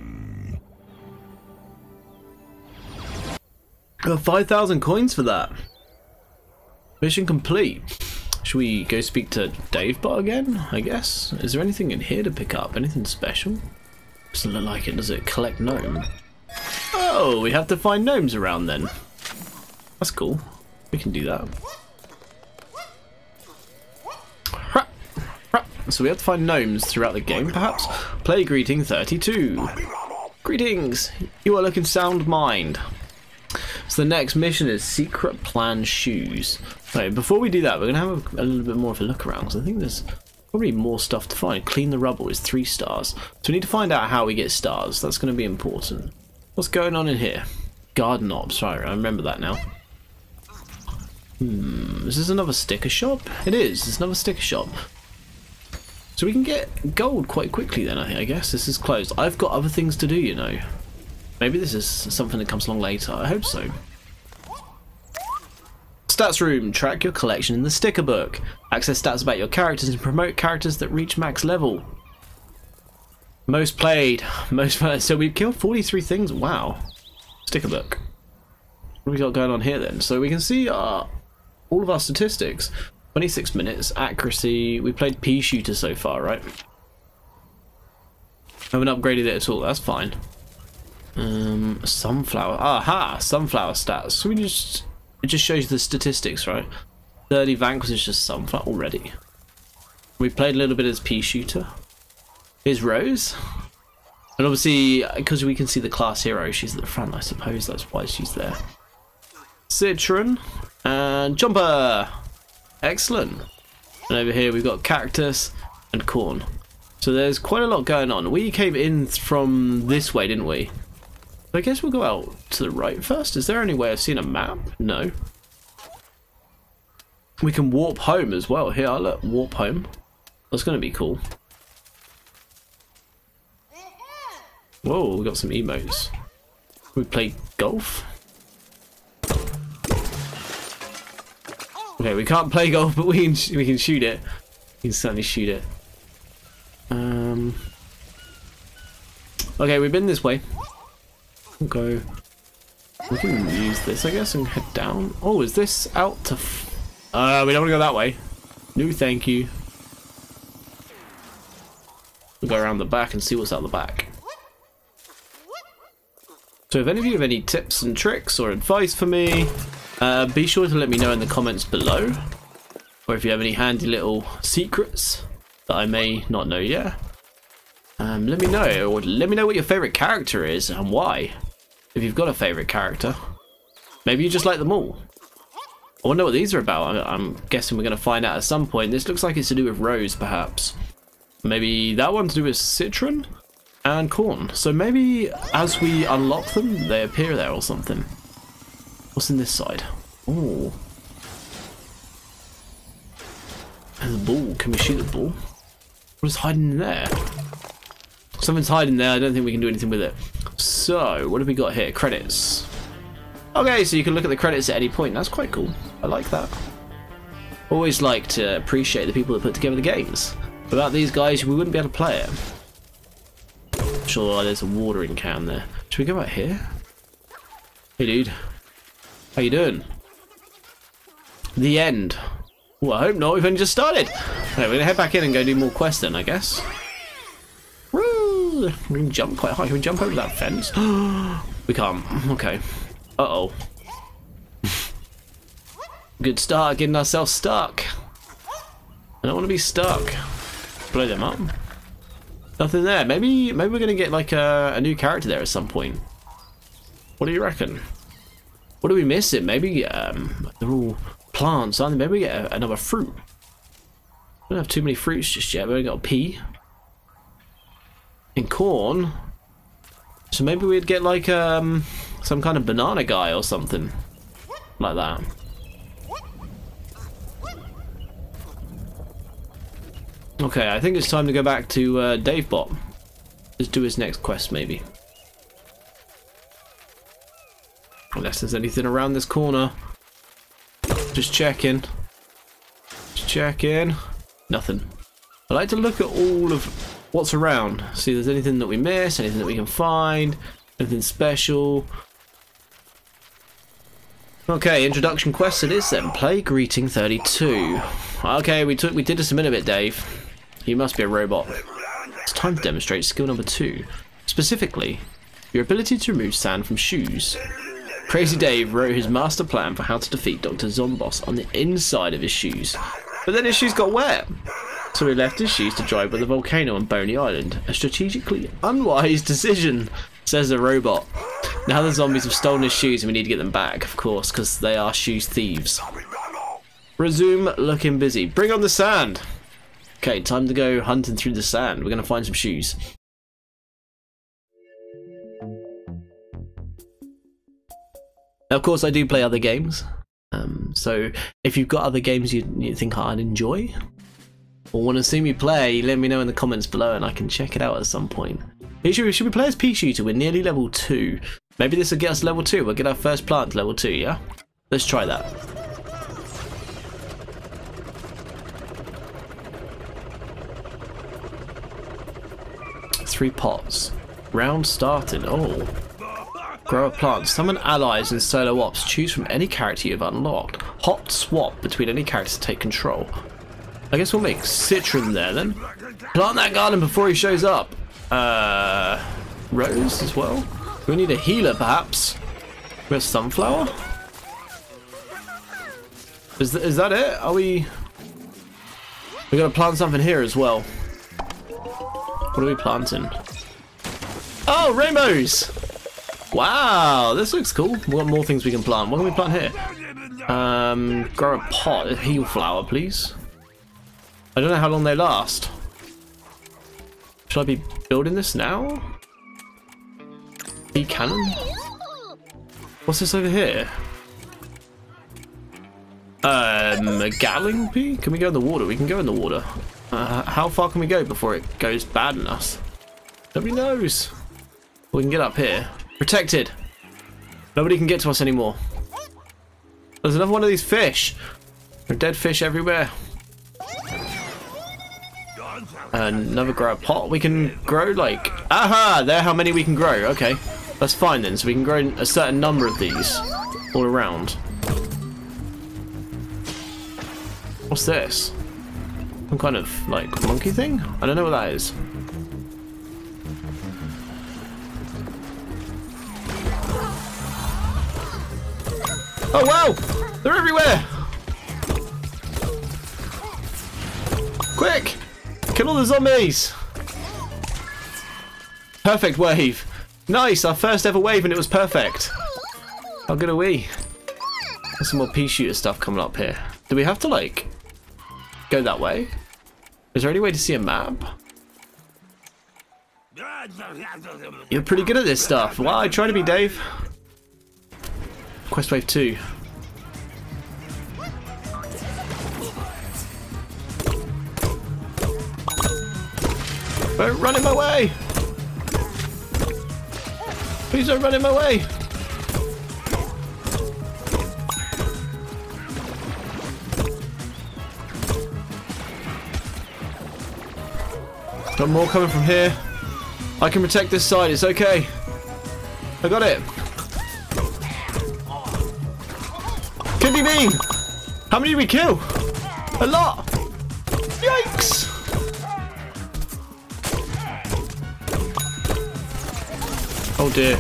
Got five thousand coins for that. Mission complete. Should we go speak to DaveBot again, I guess? Is there anything in here to pick up? Anything special? Doesn't look like it, does it? Collect gnome. Oh, we have to find gnomes around then. That's cool. We can do that. So we have to find gnomes throughout the game, perhaps? Play greeting thirty-two. Greetings! You are looking sound mind. So the next mission is secret plan shoes. Right, before we do that, we're going to have a, a little bit more of a look around, because I think there's probably more stuff to find. Clean the rubble is three stars. So we need to find out how we get stars. That's going to be important. What's going on in here? Garden ops. Right, I remember that now. Hmm, is this another sticker shop? It is. It's another sticker shop. So we can get gold quite quickly then, I guess. This is closed. I've got other things to do, you know. Maybe this is something that comes along later. I hope so. Stats room. Track your collection in the sticker book. Access stats about your characters and promote characters that reach max level. Most played. Most So we've killed forty-three things. Wow. Sticker book. What have we got going on here then? So we can see uh, all of our statistics. twenty-six minutes. Accuracy. We played pea shooter so far, right? Haven't upgraded it at all. That's fine. Um, sunflower. Aha! Sunflower stats. So we just... It just shows you the statistics, right? thirty vanquish is just sunflower already. We played a little bit as pea shooter. Here's Rose. And obviously, because we can see the class hero, she's at the front, I suppose that's why she's there. Citron. And Jumper! Excellent. And over here we've got Cactus and Corn. So there's quite a lot going on. We came in from this way, didn't we? I guess we'll go out to the right first. Is there any way of seeing a map? No. We can warp home as well. Here, look, warp home. That's going to be cool. Whoa, we got some emotes. We play golf. Okay, we can't play golf, but we can we can shoot it. We can certainly shoot it. Um. Okay, we've been this way. We'll go. We can use this, I guess, and head down. Oh, is this out to? F uh, we don't want to go that way. No, thank you. We'll go around the back and see what's out the back. So, if any of you have any tips and tricks or advice for me, uh, be sure to let me know in the comments below. Or if you have any handy little secrets that I may not know yet, um, let me know. Or let me know what your favourite character is and why. If you've got a favourite character. Maybe you just like them all. I wonder what these are about. I'm guessing we're going to find out at some point. This looks like it's to do with Rose, perhaps. Maybe that one to do with Citron and Corn. So maybe as we unlock them, they appear there or something. What's in this side? Oh. There's a ball. Can we shoot the ball? What is hiding in there? Something's hiding there. I don't think we can do anything with it. So, what have we got here? Credits. Okay, so you can look at the credits at any point. That's quite cool. I like that. Always like to appreciate the people that put together the games. Without these guys, we wouldn't be able to play it. I'm sure there's a watering can there. Should we go out here? Hey, dude. How you doing? The end. Well, I hope not. We've only just started. Okay, we're going to head back in and go do more quests then, I guess. Woo! We can jump quite high. Can we jump over that fence? We can't. Okay. Uh-oh. Good start, getting ourselves stuck. I don't want to be stuck. Blow them up. Nothing there. Maybe maybe we're going to get like a, a new character there at some point. What do you reckon? What are we missing? Maybe um, they're all plants, aren't they? Maybe we get a, another fruit. We don't have too many fruits just yet. We've only got a pea. And corn. So maybe we'd get like um, some kind of banana guy or something. Like that. Okay, I think it's time to go back to uh, DaveBot. Let's do his next quest, maybe. Unless there's anything around this corner. Just checking. check in. Nothing. I like to look at all of what's around. See if there's anything that we miss, anything that we can find, anything special. Okay, introduction quest it is then. Play greeting thirty-two. Okay, we took we did this a minute bit, Dave. You must be a robot. It's time to demonstrate skill number two. Specifically, your ability to remove sand from shoes. Crazy Dave wrote his master plan for how to defeat Doctor Zomboss on the inside of his shoes. But then his shoes got wet. So he left his shoes to dry by the volcano on Boney Island. A strategically unwise decision, says the robot. Now the zombies have stolen his shoes and we need to get them back, of course, because they are shoes thieves. Resume looking busy. Bring on the sand! Okay, time to go hunting through the sand. We're going to find some shoes. Now, of course, I do play other games. Um, so if you've got other games you, you think I'd enjoy, or want to see me play, let me know in the comments below and I can check it out at some point. Should we, should we play as Pea Shooter? We're nearly level two. Maybe this will get us level two. We'll get our first plant to level two, yeah? Let's try that. Three pots. Round started. Oh. Grow a plant. Summon allies and solo ops. Choose from any character you've unlocked. Hot swap between any characters to take control. I guess we'll make Citron there then. Plant that garden before he shows up. Uh, Rose as well. We need a healer perhaps. We have Sunflower. Is, th is that it? Are we... We're going to plant something here as well. What are we planting? Oh, rainbows! Wow, this looks cool. We've got more things we can plant. What can we plant here? Um, grow a pot. A heal flower, please. I don't know how long they last. Should I be building this now? Bee cannon? What's this over here? Um, a Gatling bee? Can we go in the water? We can go in the water. Uh, how far can we go before it goes bad on us? Nobody knows. We can get up here. Protected. Nobody can get to us anymore. There's another one of these fish. There are dead fish everywhere. And another grow a pot. We can grow like... Aha! There how many we can grow. Okay. That's fine then. So we can grow a certain number of these all around. What's this? Some kind of like monkey thing? I don't know what that is. Oh wow! They're everywhere! Quick! Kill all the zombies! Perfect wave. Nice, our first ever wave and it was perfect. How good are we? There's some more pea shooter stuff coming up here. Do we have to like go that way? Is there any way to see a map? You're pretty good at this stuff. Wow, I try to be, Dave. Quest wave two. Don't run in my way! Please don't run in my way! Got more coming from here. I can protect this side, it's okay. I got it. Kidney bean! How many did we kill? A lot! Yikes! Oh dear.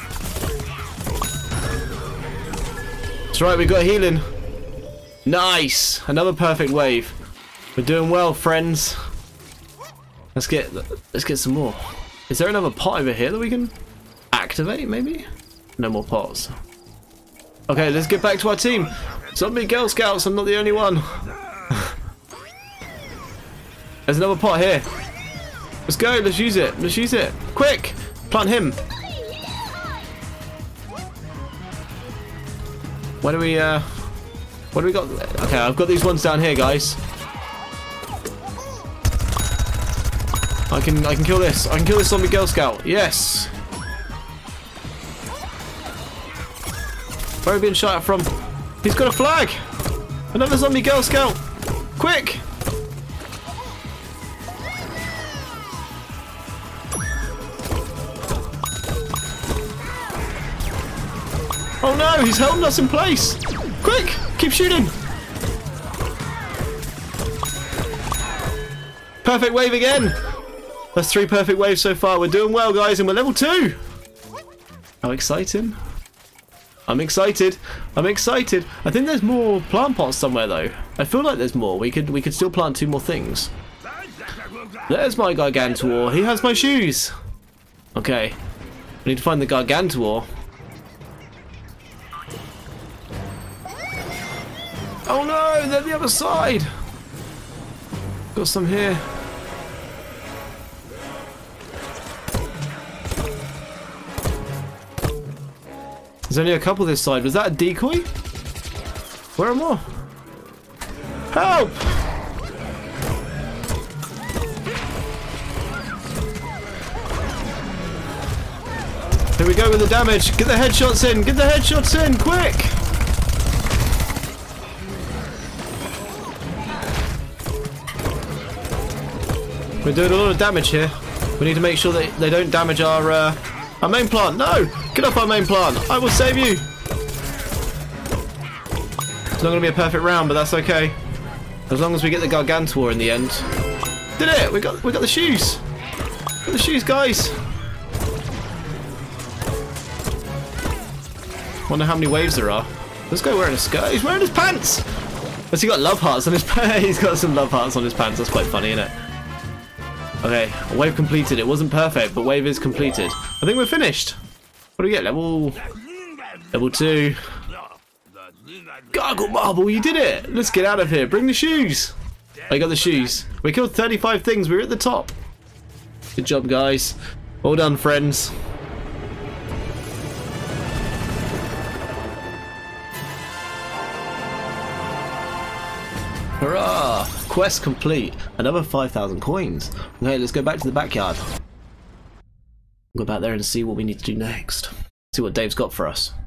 That's right, we got healing. Nice! Another perfect wave. We're doing well, friends. Let's get let's get some more. Is there another pot over here that we can activate, maybe? No more pots. Okay, let's get back to our team. Zombie Girl Scouts, I'm not the only one. There's another pot here. Let's go, let's use it. Let's use it. Quick! Plant him. Where do we uh what do we got? Okay, I've got these ones down here, guys. I can I can kill this. I can kill this zombie Girl Scout. Yes. Where are we being shot at from? He's got a flag. Another zombie Girl Scout. Quick! Oh no, he's holding us in place! Quick! Keep shooting! Perfect wave again! That's three perfect waves so far. We're doing well, guys, and we're level two! How exciting. I'm excited. I'm excited. I think there's more plant pots somewhere, though. I feel like there's more. We could we could still plant two more things. There's my Gargantuar. He has my shoes. Okay. We need to find the Gargantuar. Oh no, they're the other side. Got some here. There's only a couple this side. Was that a decoy? Where are more? Help! Here we go with the damage. Get the headshots in. Get the headshots in, quick! We're doing a lot of damage here. We need to make sure that they don't damage our uh, our main plant. No! Get off our main plant. I will save you. It's not going to be a perfect round, but that's okay. As long as we get the Gargantuar in the end. Did it! We got we got the shoes. Got the shoes, guys. Wonder how many waves there are. This guy wearing a skirt. He's wearing his pants. Has he got love hearts on his pants? He's got some love hearts on his pants. That's quite funny, isn't it? Okay, wave completed. It wasn't perfect, but wave is completed. I think we're finished. What do we get? Level... Level two. Gargle Marble, you did it! Let's get out of here. Bring the shoes. I got the shoes. We killed thirty-five things. We were at the top. Good job, guys. Well done, friends. Hurrah! Quest complete. Another five thousand coins. Okay, let's go back to the backyard. Go back there and see what we need to do next. See what Dave's got for us.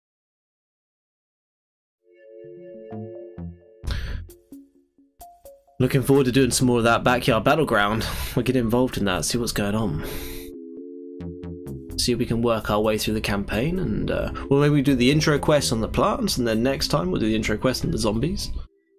Looking forward to doing some more of that backyard battleground. We'll get involved in that, see what's going on. See if we can work our way through the campaign, and uh, well, maybe we do the intro quest on the plants, and then next time we'll do the intro quest on the zombies.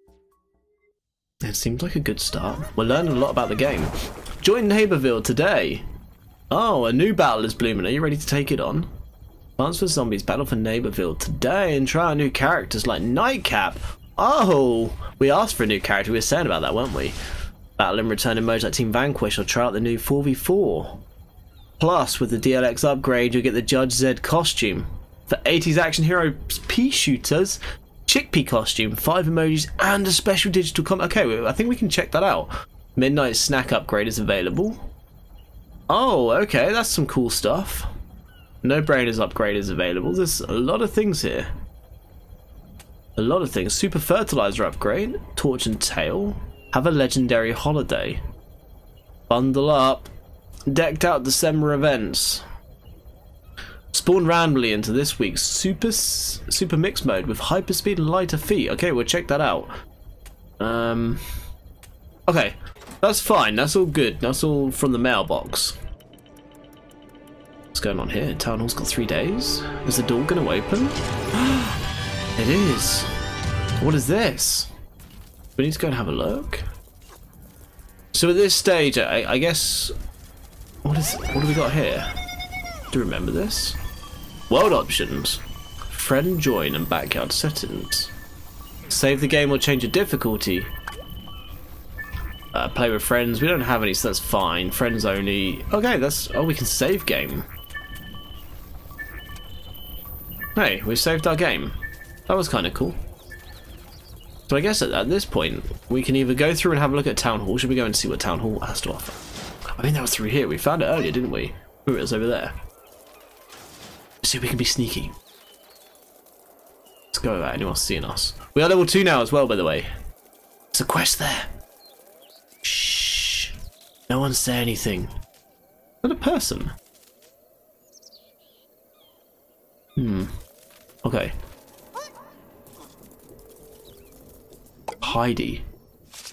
It seems like a good start. We're learning a lot about the game. Join Neighborville today. Oh, a new battle is blooming. Are you ready to take it on? Plants for Zombies battle for Neighborville today and try out new characters like Nightcap. Oh, we asked for a new character. We were saying about that, weren't we? Battle in returning modes like Team Vanquish or try out the new four v four. Plus, with the D L X upgrade, you'll get the Judge Zed costume. For eighties action hero pea shooters, chickpea costume, five emojis, and a special digital comment. Okay, I think we can check that out. Midnight snack upgrade is available. Oh, okay, that's some cool stuff. No brainers upgrade is available. There's a lot of things here. A lot of things. Super fertilizer upgrade, torch and tail. Have a legendary holiday. Bundle up. Decked out December events. Spawn randomly into this week's super super mix mode with hyperspeed and lighter feet. Okay, we'll check that out. Um. Okay, that's fine. That's all good. That's all from the mailbox. What's going on here? Town Hall's got three days. Is the door going to open? It is. What is this? We need to go and have a look. So at this stage, I, I guess. What is? What have we got here? Do you remember this? World options. Friend join and backyard settings. Save the game or change your difficulty. Uh, play with friends. We don't have any, so that's fine. Friends only. Okay, that's. Oh, we can save game. Hey, we saved our game. That was kind of cool. So I guess at, at this point, we can either go through and have a look at Town Hall. Should we go and see what Town Hall has to offer? I think that was through here. We found it earlier, didn't we? Ooh, it was over there. See if we can be sneaky. Let's go without anyone seeing us. We are level two now as well, by the way. There's a quest there. Shh. No one say anything. Is that a person? Hmm. Okay. Heidi.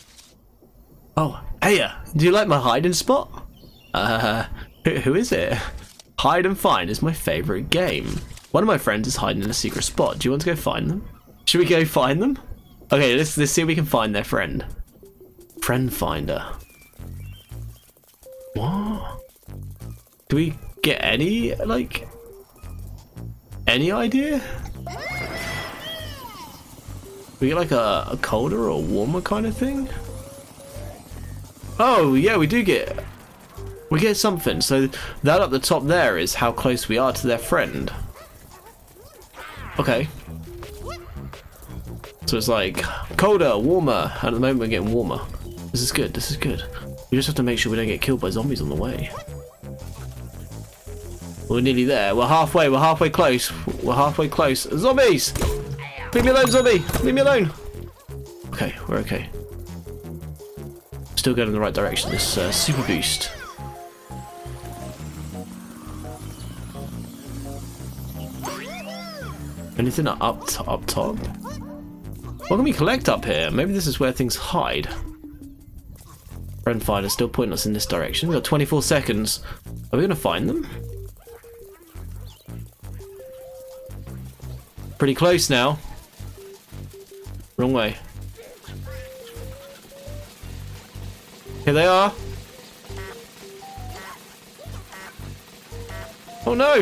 Oh, hey, uh, do you like my hiding spot? Uh, who, who is it? Hide and find is my favourite game. One of my friends is hiding in a secret spot. Do you want to go find them? Should we go find them? Okay, let's, let's see if we can find their friend. Friend finder. What? Do we get any, like, any idea? We get like a, a colder or warmer kind of thing? Oh, yeah, we do get... We get something. So that up the top there is how close we are to their friend. Okay. So it's like colder, warmer. At the moment we're getting warmer. This is good, this is good. We just have to make sure we don't get killed by zombies on the way. We're nearly there. We're halfway, we're halfway close. We're halfway close. Zombies! Leave me alone, zombie! Leave me alone! Okay, we're okay. Still going in the right direction, this uh, super boost. Anything up, t up top? What can we collect up here? Maybe this is where things hide. Friend finder's still pointing us in this direction. We've got twenty-four seconds. Are we going to find them? Pretty close now. Wrong way. Here they are. Oh no!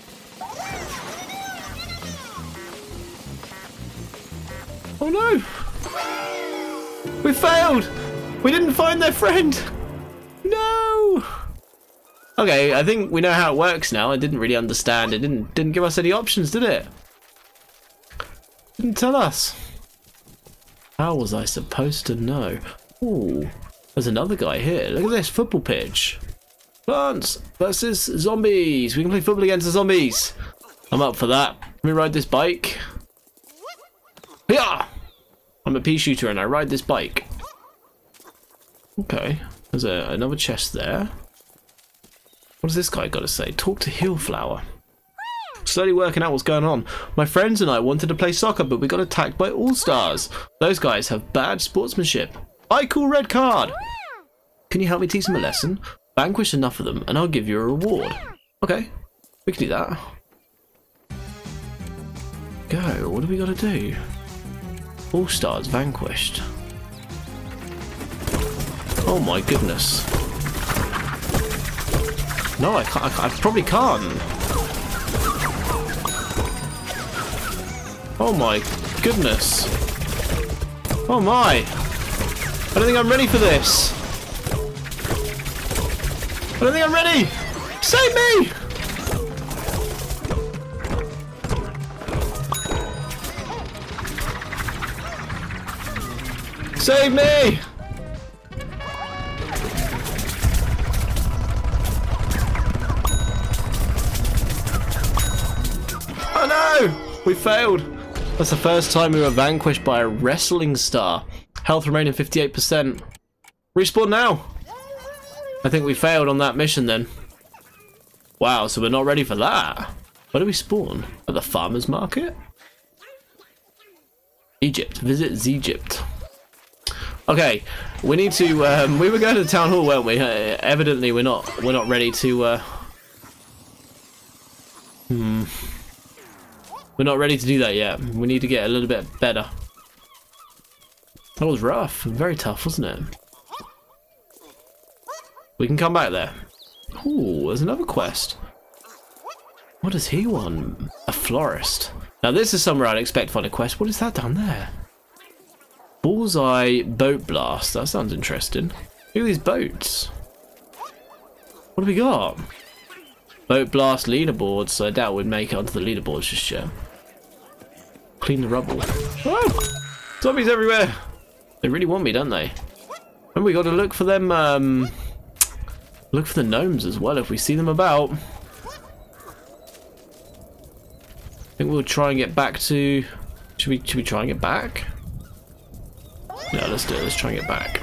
Oh no! We failed! We didn't find their friend! No! Okay, I think we know how it works now. I didn't really understand. It didn't didn't give us any options, did it? Didn't tell us. How was I supposed to know? Ooh, there's another guy here. Look at this football pitch. Plants versus zombies. We can play football against the zombies. I'm up for that. Let me ride this bike. Yeah, I'm a pea shooter and I ride this bike. Okay, there's a, another chest there. What does this guy got to say? Talk to Hillflower. Slowly working out what's going on. My friends and I wanted to play soccer, but we got attacked by All-Stars. Those guys have bad sportsmanship. I call red card. Can you help me teach them a lesson? Vanquish enough of them and I'll give you a reward. Okay, we can do that. Go, what do we got to do? All-Stars vanquished. Oh my goodness. No, I can't. I, I probably can't. Oh my goodness. Oh my. I don't think I'm ready for this. I don't think I'm ready. Save me! Save me! Oh no! We failed. That's the first time we were vanquished by a wrestling star. Health remaining fifty-eight percent. Respawn now. I think we failed on that mission then. Wow, so we're not ready for that. Where do we spawn? At the farmer's market? Egypt. Visit Egypt. Okay, we need to. Um, we were going to the town hall, weren't we? Uh, evidently, we're not. We're not ready to. Uh, hmm. We're not ready to do that yet. We need to get a little bit better. That was rough. Very tough, wasn't it? We can come back there. Ooh, there's another quest. What does he want? A florist. Now this is somewhere I'd expect to find a quest. What is that down there? Bullseye boat blast. That sounds interesting. Look at these boats. What do we got? Boat blast leaderboards. So I doubt we'd make it onto the leaderboards just yet. Clean the rubble. Oh! Zombies everywhere. They really want me, don't they? And we got to look for them. Um, look for the gnomes as well if we see them about. I think we'll try and get back to. Should we? Should we try and get back? Yeah, let's do it. Let's try and get back.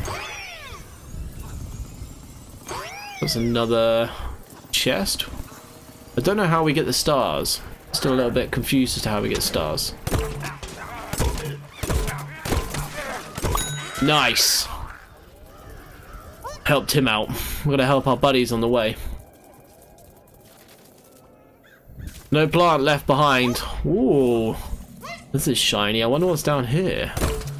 There's another chest. I don't know how we get the stars. Still a little bit confused as to how we get stars. Nice. helped him out. We're gonna help our buddies on the way. No plant left behind. Ooh, this is shiny. I wonder what's down here.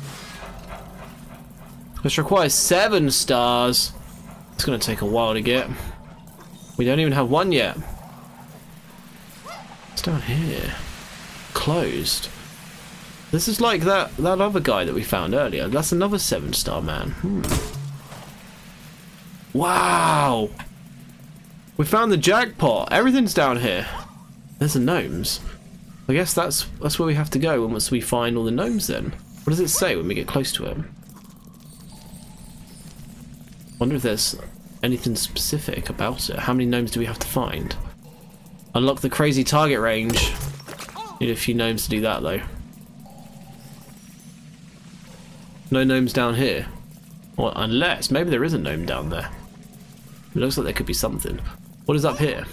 This requires seven stars. It's gonna take a while to get. We don't even have one yet. What's down here? Closed. This is like that that other guy that we found earlier. That's another seven star man. Hmm. Wow! We found the jackpot. Everything's down here. There's the gnomes. I guess that's that's where we have to go once we find all the gnomes then. What does it say when we get close to it? Wonder if there's anything specific about it. How many gnomes do we have to find? Unlock the crazy target range. Need a few gnomes to do that though. No gnomes down here. Well, unless maybe there is a gnome down there. It looks like there could be something. What is up here?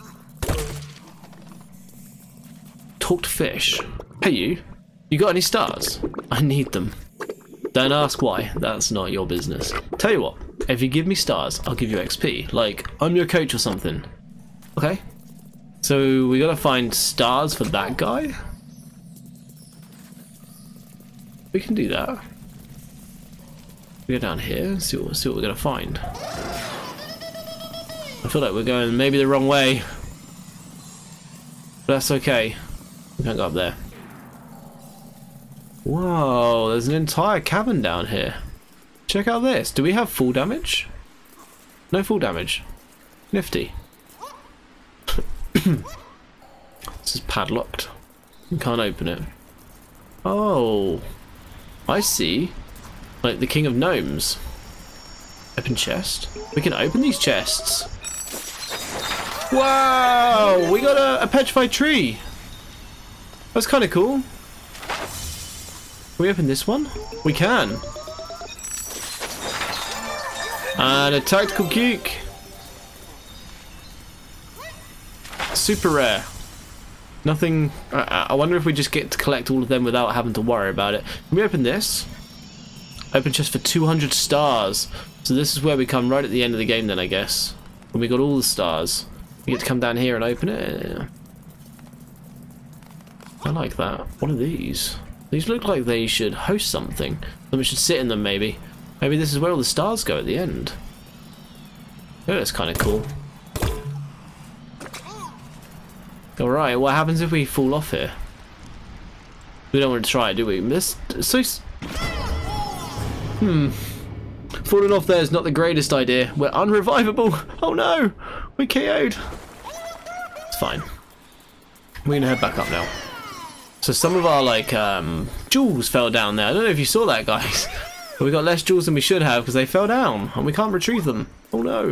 Talked fish. Hey you, you got any stars? I need them. Don't ask why, that's not your business. Tell you what, if you give me stars, I'll give you X P. Like, I'm your coach or something. Okay. So, we gotta find stars for that guy? We can do that. We go down here and see what, see what we're gonna find. I feel like we're going maybe the wrong way. But that's okay. We can't go up there. Whoa, there's an entire cavern down here. Check out this. Do we have full damage? No full damage. Nifty. This is padlocked. We can't open it. Oh, I see. Like the king of gnomes. Open chest. We can open these chests. Wow, we got a, a petrified tree. That's kind of cool. Can we open this one? We can. And a tactical cuke. Super rare. Nothing. I, I wonder if we just get to collect all of them without having to worry about it. Can we open this? Open chest for two hundred stars. So this is where we come right at the end of the game then, I guess. When we got all the stars. We get to come down here and open it. I like that. What are these? These look like they should host something. Then we should sit in them maybe. Maybe this is where all the stars go at the end. Oh, that's kind of cool. Alright, what happens if we fall off here? We don't want to try it, do we? This so. Hmm. Falling off there is not the greatest idea. We're unrevivable. Oh no! We're K O'd. It's fine. We're gonna head back up now. So some of our like um, jewels fell down there. I don't know if you saw that, guys. But we got less jewels than we should have because they fell down and we can't retrieve them. Oh no!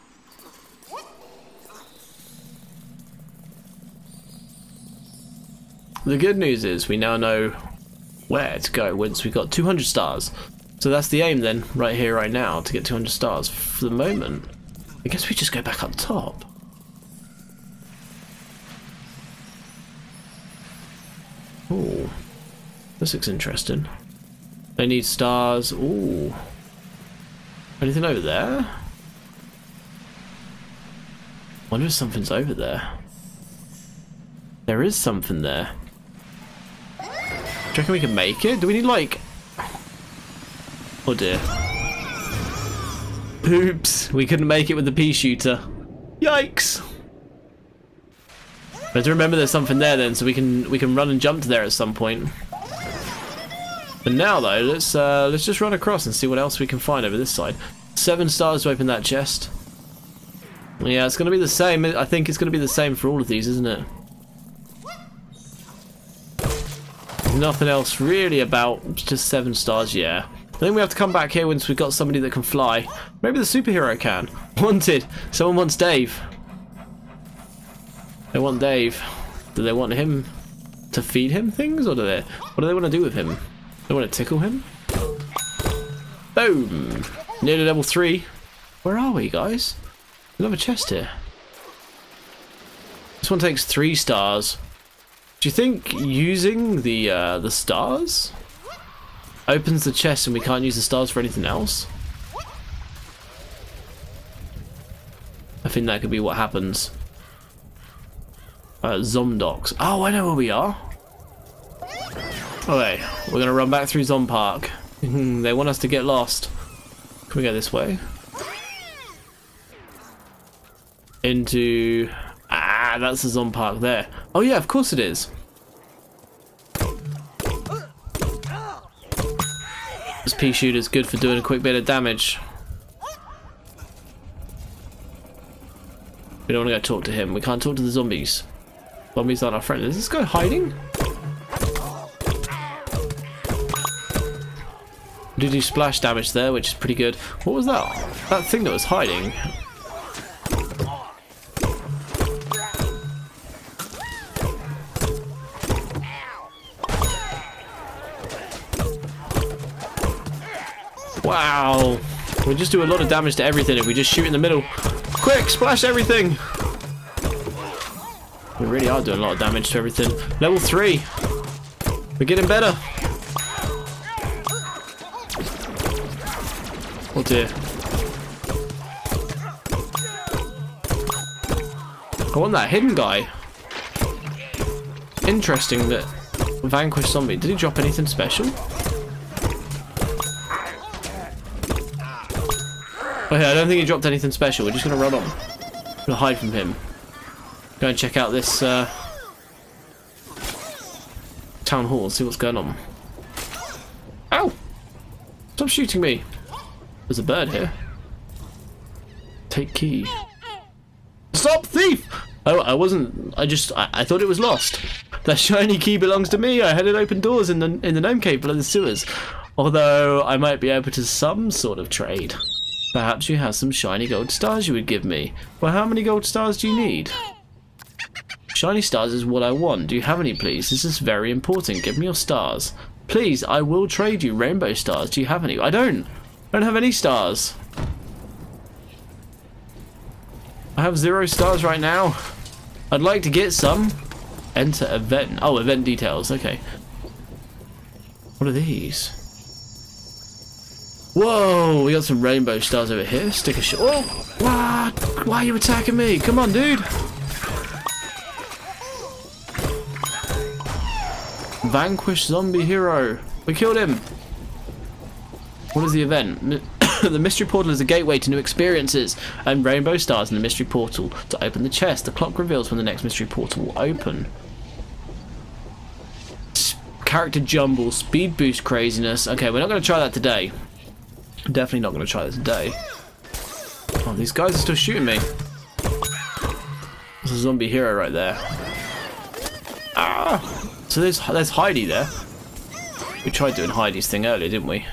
The good news is we now know where to go once we got two hundred stars. So that's the aim then, right here, right now, to get two hundred stars. For the moment, I guess we just go back up top. Ooh, this looks interesting. They need stars. Ooh, anything over there? Wonder if something's over there. There is something there. Do you reckon we can make it? Do we need like... Oh dear. Oops, we couldn't make it with the pea shooter. Yikes! We have to remember there's something there then, so we can we can run and jump to there at some point. But now though, let's uh, let's just run across and see what else we can find over this side. Seven stars to open that chest. Yeah, it's gonna be the same. I think it's gonna be the same for all of these, isn't it? Nothing else really about, just seven stars, yeah. I think we have to come back here once we've got somebody that can fly. Maybe the superhero can. Wanted. Someone wants Dave. They want Dave. Do they want him to feed him things, or do they? What do they want to do with him? They want to tickle him? Boom! Nearly level three. Where are we, guys? Another chest here. This one takes three stars. Do you think using the uh, the stars opens the chest and we can't use the stars for anything else? think that could be what happens. Uh, Zomdocs. Oh, I know where we are. Okay, we're gonna run back through Zom Park. They want us to get lost. Can we go this way? Into... Ah, that's the Zom Park there. Oh yeah, of course it is. This pea shooter's good for doing a quick bit of damage. We don't want to go talk to him. We can't talk to the zombies. Zombies aren't our friend. Is this guy hiding? We did do splash damage there, which is pretty good. What was that? That thing that was hiding. Wow. We just do a lot of damage to everything if we just shoot in the middle. Quick, splash everything. We really are doing a lot of damage to everything. Level three. We're getting better. Oh dear. I want that hidden guy. Interesting that vanquish zombie. Did he drop anything special? Okay, I don't think he dropped anything special. We're just gonna run on. We're gonna hide from him. Go and check out this uh, town hall and see what's going on. Ow! Stop shooting me. There's a bird here. Take key. Stop, thief! Oh, I wasn't. I just. I, I thought it was lost. That shiny key belongs to me. I had it open doors in the in the gnome cave below the sewers. Although I might be able to some sort of trade. Perhaps you have some shiny gold stars you would give me. Well, how many gold stars do you need? Shiny stars is what I want. Do you have any, please? This is very important. Give me your stars. Please, I will trade you rainbow stars. Do you have any? I don't. I don't have any stars. I have zero stars right now. I'd like to get some. Enter event. Oh, event details. Okay. What are these? Whoa, we got some rainbow stars over here. Stick a shot. Oh, what? Why are you attacking me? Come on, dude. Vanquish zombie hero. We killed him. What is the event? The mystery portal is a gateway to new experiences, and rainbow stars in the mystery portal. To open the chest, the clock reveals when the next mystery portal will open. Character jumble, speed boost craziness. Okay, we're not going to try that today. Definitely not going to try that today. Oh, these guys are still shooting me. There's a zombie hero right there. Ah! So there's, there's Heidi there. We tried doing Heidi's thing earlier, didn't we?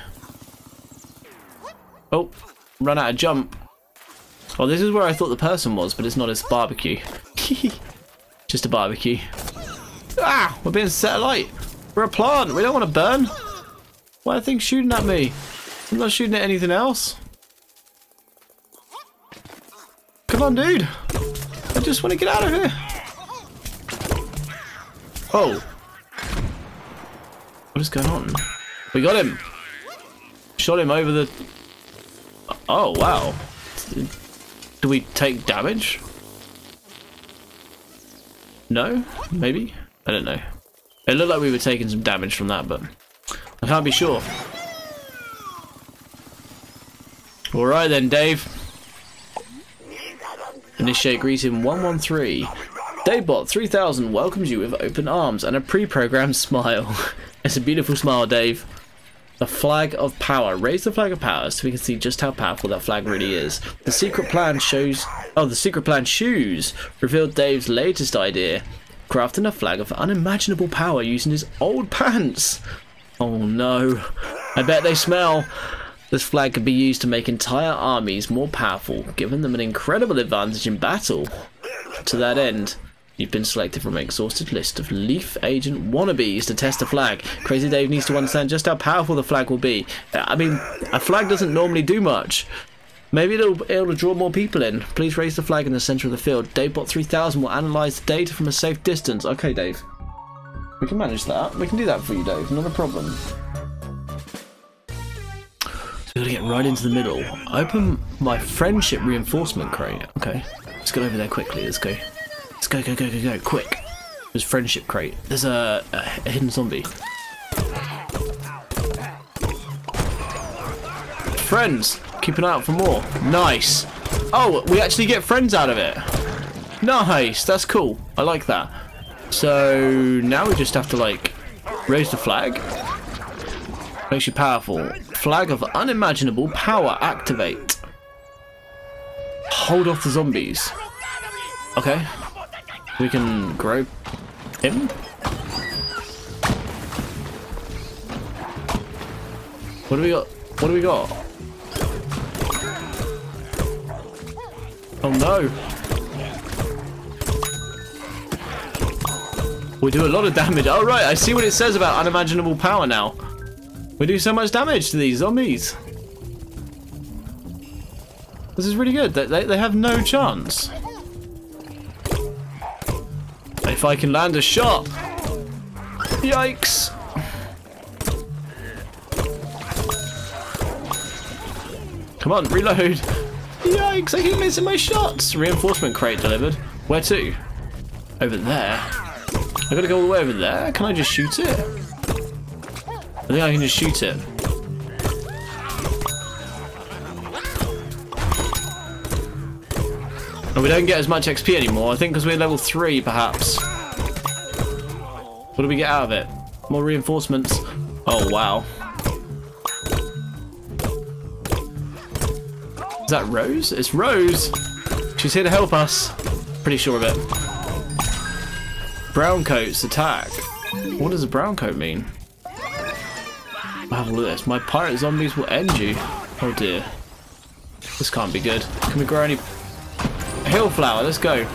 Oh, run out of jump. Oh, this is where I thought the person was, but it's not. It's barbecue. Just a barbecue. Ah! We're being set alight. We're a plant. We don't want to burn. Why are things shooting at me? I'm not shooting at anything else. Come on, dude. I just want to get out of here. Oh. What is going on? We got him. Shot him over the... Oh, wow. Do we take damage? No? Maybe? I don't know. It looked like we were taking some damage from that, but I can't be sure. Alright then, Dave. Initiate greeting one one three. DaveBot three thousand welcomes you with open arms and a pre-programmed smile. It's a beautiful smile, Dave. The flag of power. Raise the flag of power so we can see just how powerful that flag really is. The secret plan shows... Oh, the secret plan shoes revealed Dave's latest idea. Crafting a flag of unimaginable power using his old pants. Oh no. I bet they smell. This flag can be used to make entire armies more powerful, giving them an incredible advantage in battle. To that end, you've been selected from an exhausted list of Leaf Agent wannabes to test the flag. Crazy Dave needs to understand just how powerful the flag will be. I mean, a flag doesn't normally do much. Maybe it'll be able to draw more people in. Please raise the flag in the center of the field. DaveBot three thousand will analyze the data from a safe distance. Okay, Dave. We can manage that. We can do that for you, Dave. Not a problem. So we gotta get right into the middle. Open my friendship reinforcement crate. Okay. Let's get over there quickly. Let's go. Let's go, go, go, go, go, quick. There's friendship crate. There's a, a, a hidden zombie. Friends. Keep an eye out for more. Nice. Oh, we actually get friends out of it. Nice. That's cool. I like that. So now we just have to like raise the flag. Makes you powerful. Flag of unimaginable power. Activate. Hold off the zombies. Okay. We can grow him. What do we got? What do we got? Oh no. We do a lot of damage. Oh right, I see what it says about unimaginable power now. We do so much damage to these zombies. This is really good. They, they, they have no chance. If I can land a shot. Yikes. Come on, reload. Yikes, I keep missing my shots. Reinforcement crate delivered. Where to? Over there. I gotta go all the way over there. Can I just shoot it? I think I can just shoot it. And we don't get as much X P anymore. I think because we're level three, perhaps. What do we get out of it? More reinforcements. Oh, wow. Is that Rose? It's Rose. She's here to help us. Pretty sure of it. Brown coats attack. What does a brown coat mean? I'll have a look at this. My pirate zombies will end you. Oh dear. This can't be good. Can we grow any... Hill flower, let's go.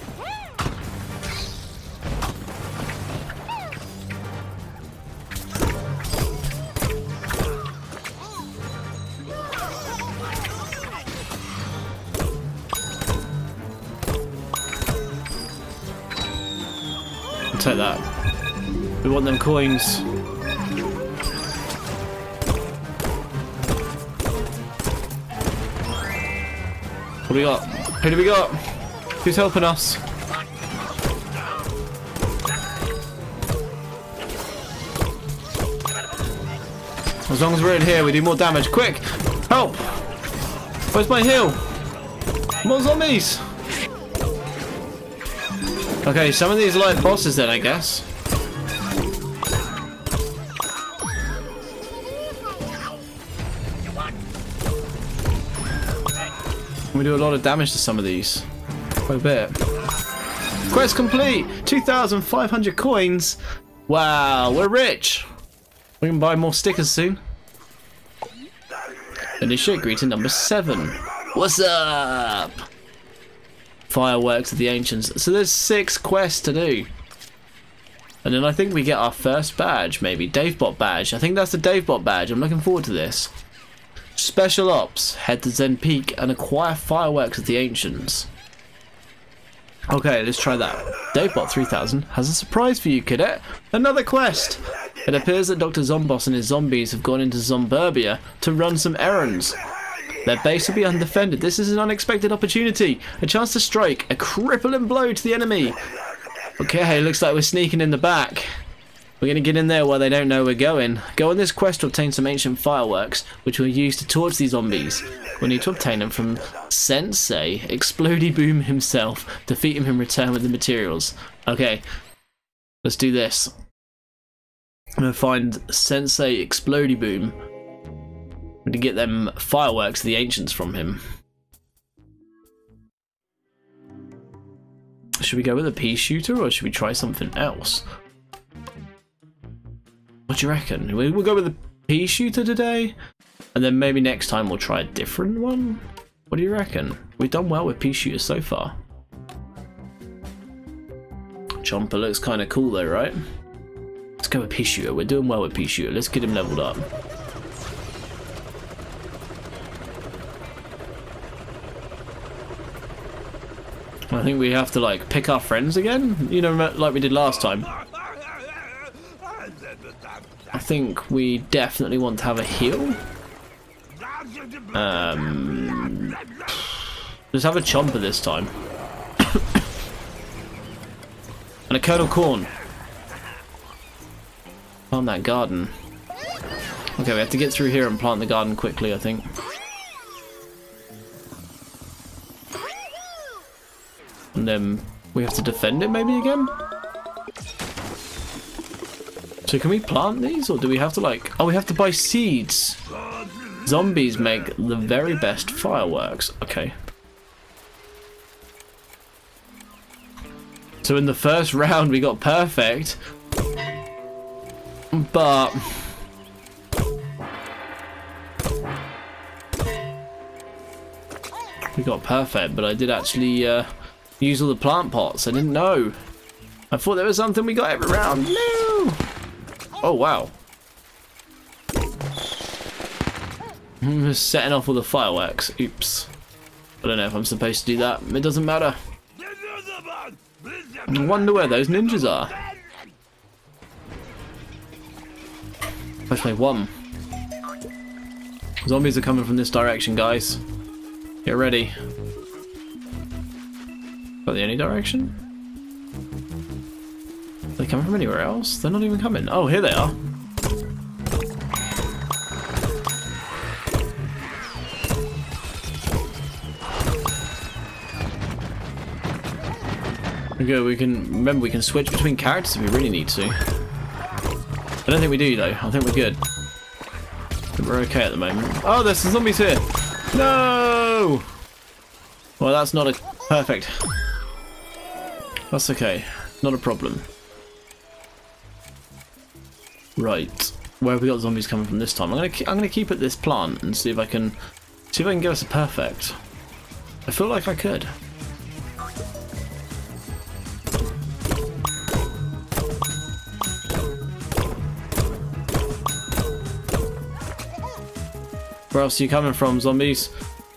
I'll take that. We want them coins. What do we got? Who do we got? Who's helping us? As long as we're in here, we do more damage. Quick! Help! Where's my heal? More zombies! Okay, some of these are like bosses then, I guess. We do a lot of damage to some of these. Quite a bit. Quest complete! two thousand five hundred coins! Wow, we're rich! We can buy more stickers soon. Initiate greeting number seven. What's up? Fireworks of the Ancients. So there's six quests to do. And then I think we get our first badge, maybe. DaveBot badge. I think that's the DaveBot badge. I'm looking forward to this. Special Ops. Head to Zen Peak and acquire Fireworks of the Ancients. Okay, let's try that. DaveBot three thousand has a surprise for you, cadet. Another quest. It appears that Doctor Zomboss and his zombies have gone into Zomburbia to run some errands. Their base will be undefended. This is an unexpected opportunity. A chance to strike a crippling blow to the enemy. Okay, looks like we're sneaking in the back. We're going to get in there while they don't know we're going. Go on this quest to obtain some ancient fireworks, which we'll use to torch these zombies. We'll need to obtain them from Sensei Explodey Boom himself. Defeat him and return with the materials. Okay, let's do this. I'm going to find Sensei Explodey Boom. I'm going to get them fireworks, the ancients, from him. Should we go with a pea shooter or should we try something else? What do you reckon? We'll go with a pea shooter today, and then maybe next time we'll try a different one? What do you reckon? We've done well with pea shooters so far. Chomper looks kind of cool though, right? Let's go with pea shooter. We're doing well with pea shooter. Let's get him leveled up. I think we have to like pick our friends again, you know, like we did last time. I think we definitely want to have a heal. Um, let's have a chomper this time. And a kernel corn. Plant that garden. Okay, we have to get through here and plant the garden quickly, I think. And then we have to defend it maybe again? So can we plant these, or do we have to like... Oh, we have to buy seeds. Zombies make the very best fireworks. Okay. So in the first round we got perfect. But... we got perfect, but I did actually uh, use all the plant pots. I didn't know. I thought there was something we got every round. No! Oh, wow. I'm just setting off all the fireworks. Oops. I don't know if I'm supposed to do that. It doesn't matter. I wonder where those ninjas are. Let's play one. Zombies are coming from this direction, guys. Get ready. Is that the only direction? Are they coming from anywhere else? They're not even coming. Oh, here they are. Okay, we can remember we can switch between characters if we really need to. I don't think we do though. I think we're good. I think we're okay at the moment. Oh, there's some zombies here. No! Well, that's not a perfect. That's okay. Not a problem. Right. Where have we got zombies coming from this time? I'm gonna I'm gonna keep at this plant and see if I can see if I can get us a perfect. I feel like I could. Where else are you coming from, zombies?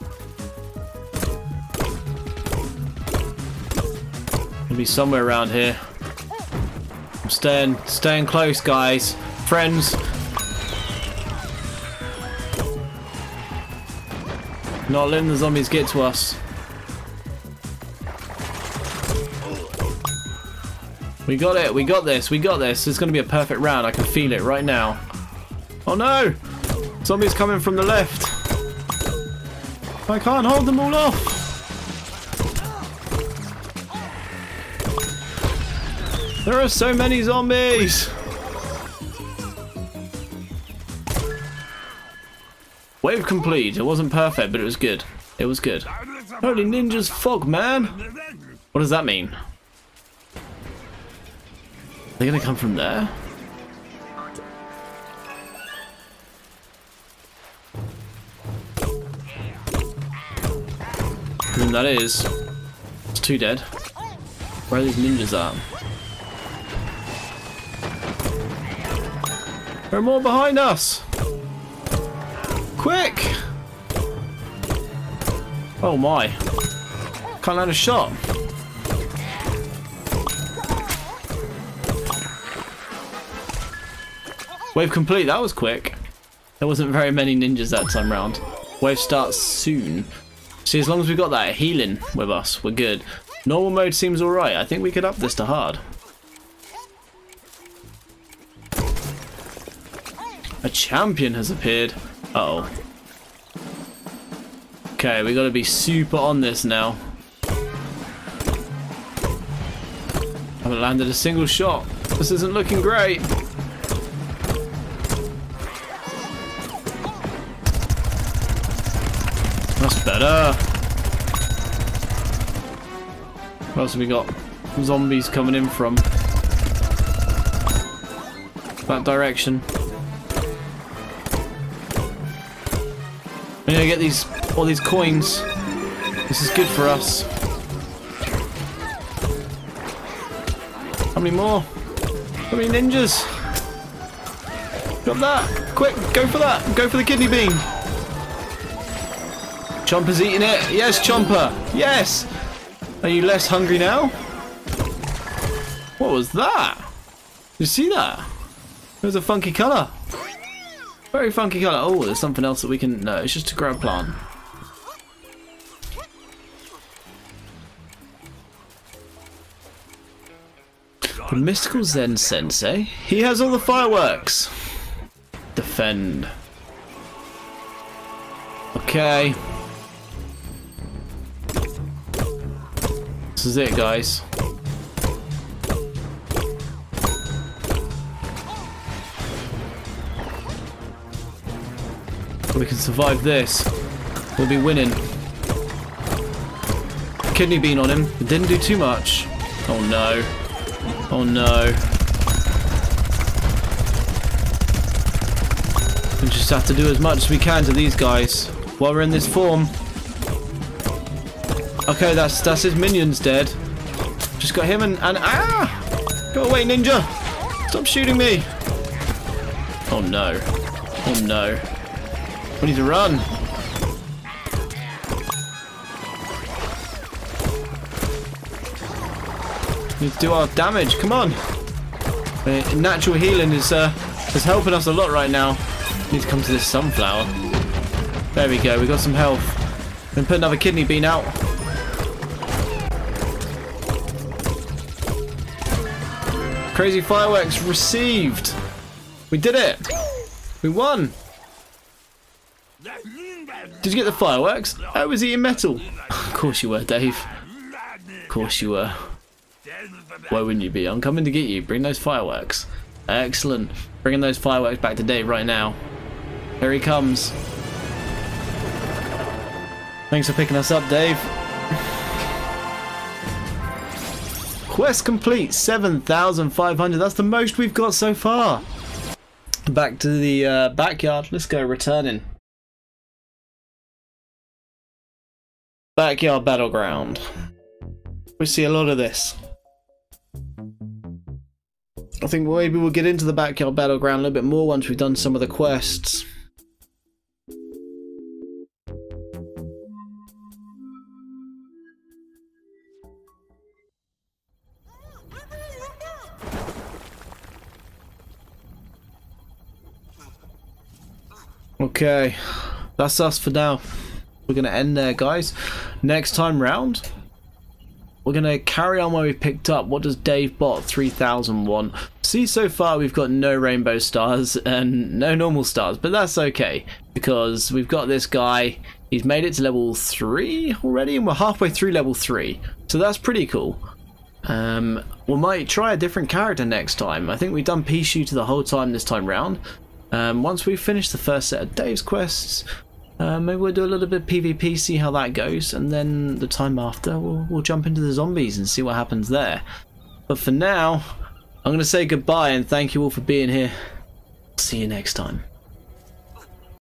Gonna be somewhere around here. I'm staying, staying close, guys. Friends. Not letting the zombies get to us. We got it. We got this. We got this. It's gonna be a perfect round. I can feel it right now. Oh no! Zombies coming from the left. I can't hold them all off. There are so many zombies. Wave complete. It wasn't perfect, but it was good. It was good. Holy ninjas fog, man. What does that mean? They're gonna come from there? I mean, that is. It's two dead. Where are these ninjas at? There are more behind us! Quick! Oh my. Can't land a shot. Wave complete, that was quick. There wasn't very many ninjas that time round. Wave starts soon. See, as long as we've got that healing with us, we're good. Normal mode seems alright. I think we could up this to hard. A champion has appeared. Uh oh. Okay, we gotta be super on this now. Haven't landed a single shot. This isn't looking great. That's better. Where else have we got? Zombies coming in from that direction. I'm gonna get these all these coins. This is good for us. How many more? How many ninjas? Got that! Quick, go for that! Go for the kidney bean! Chomper's eating it! Yes, Chomper! Yes! Are you less hungry now? What was that? Did you see that? It was a funky colour. Very funky colour. Oh, there's something else that we can... No, it's just to grab plant. The mystical Zen Sensei. He has all the fireworks. Defend. Okay. This is it, guys. We can survive this. We'll be winning. Kidney bean on him. It didn't do too much. Oh no. Oh no. We just have to do as much as we can to these guys while we're in this form. Okay, that's that's his minions dead. Just got him and, and ah! Go away, ninja! Stop shooting me! Oh no. Oh no. We need to run. We need to do our damage. Come on. Uh, natural healing is uh, is helping us a lot right now. We need to come to this sunflower. There we go. We got some health. Then put another kidney bean out. Crazy fireworks received. We did it. We won. Did you get the fireworks? I was eating metal. Of course you were, Dave. Of course you were. Why wouldn't you be? I'm coming to get you. Bring those fireworks. Excellent. Bringing those fireworks back to Dave right now. Here he comes. Thanks for picking us up, Dave. Quest complete. seven thousand five hundred. That's the most we've got so far. Back to the uh, backyard. Let's go returning. Backyard battleground. We see a lot of this. I think maybe we'll get into the backyard battleground a little bit more once we've done some of the quests. Okay, that's us for now. We're going to end there, guys. Next time round, we're going to carry on where we picked up. What does DaveBot three thousand want? See, so far we've got no rainbow stars and no normal stars, but that's okay because we've got this guy. He's made it to level three already, and we're halfway through level three, so that's pretty cool. Um, we might try a different character next time. I think we've done pea shooter the whole time this time round. Um, once we finish the first set of Dave's quests, Uh, maybe we'll do a little bit of PvP, see how that goes, and then the time after we'll, we'll jump into the zombies and see what happens there. But for now, I'm going to say goodbye and thank you all for being here. See you next time.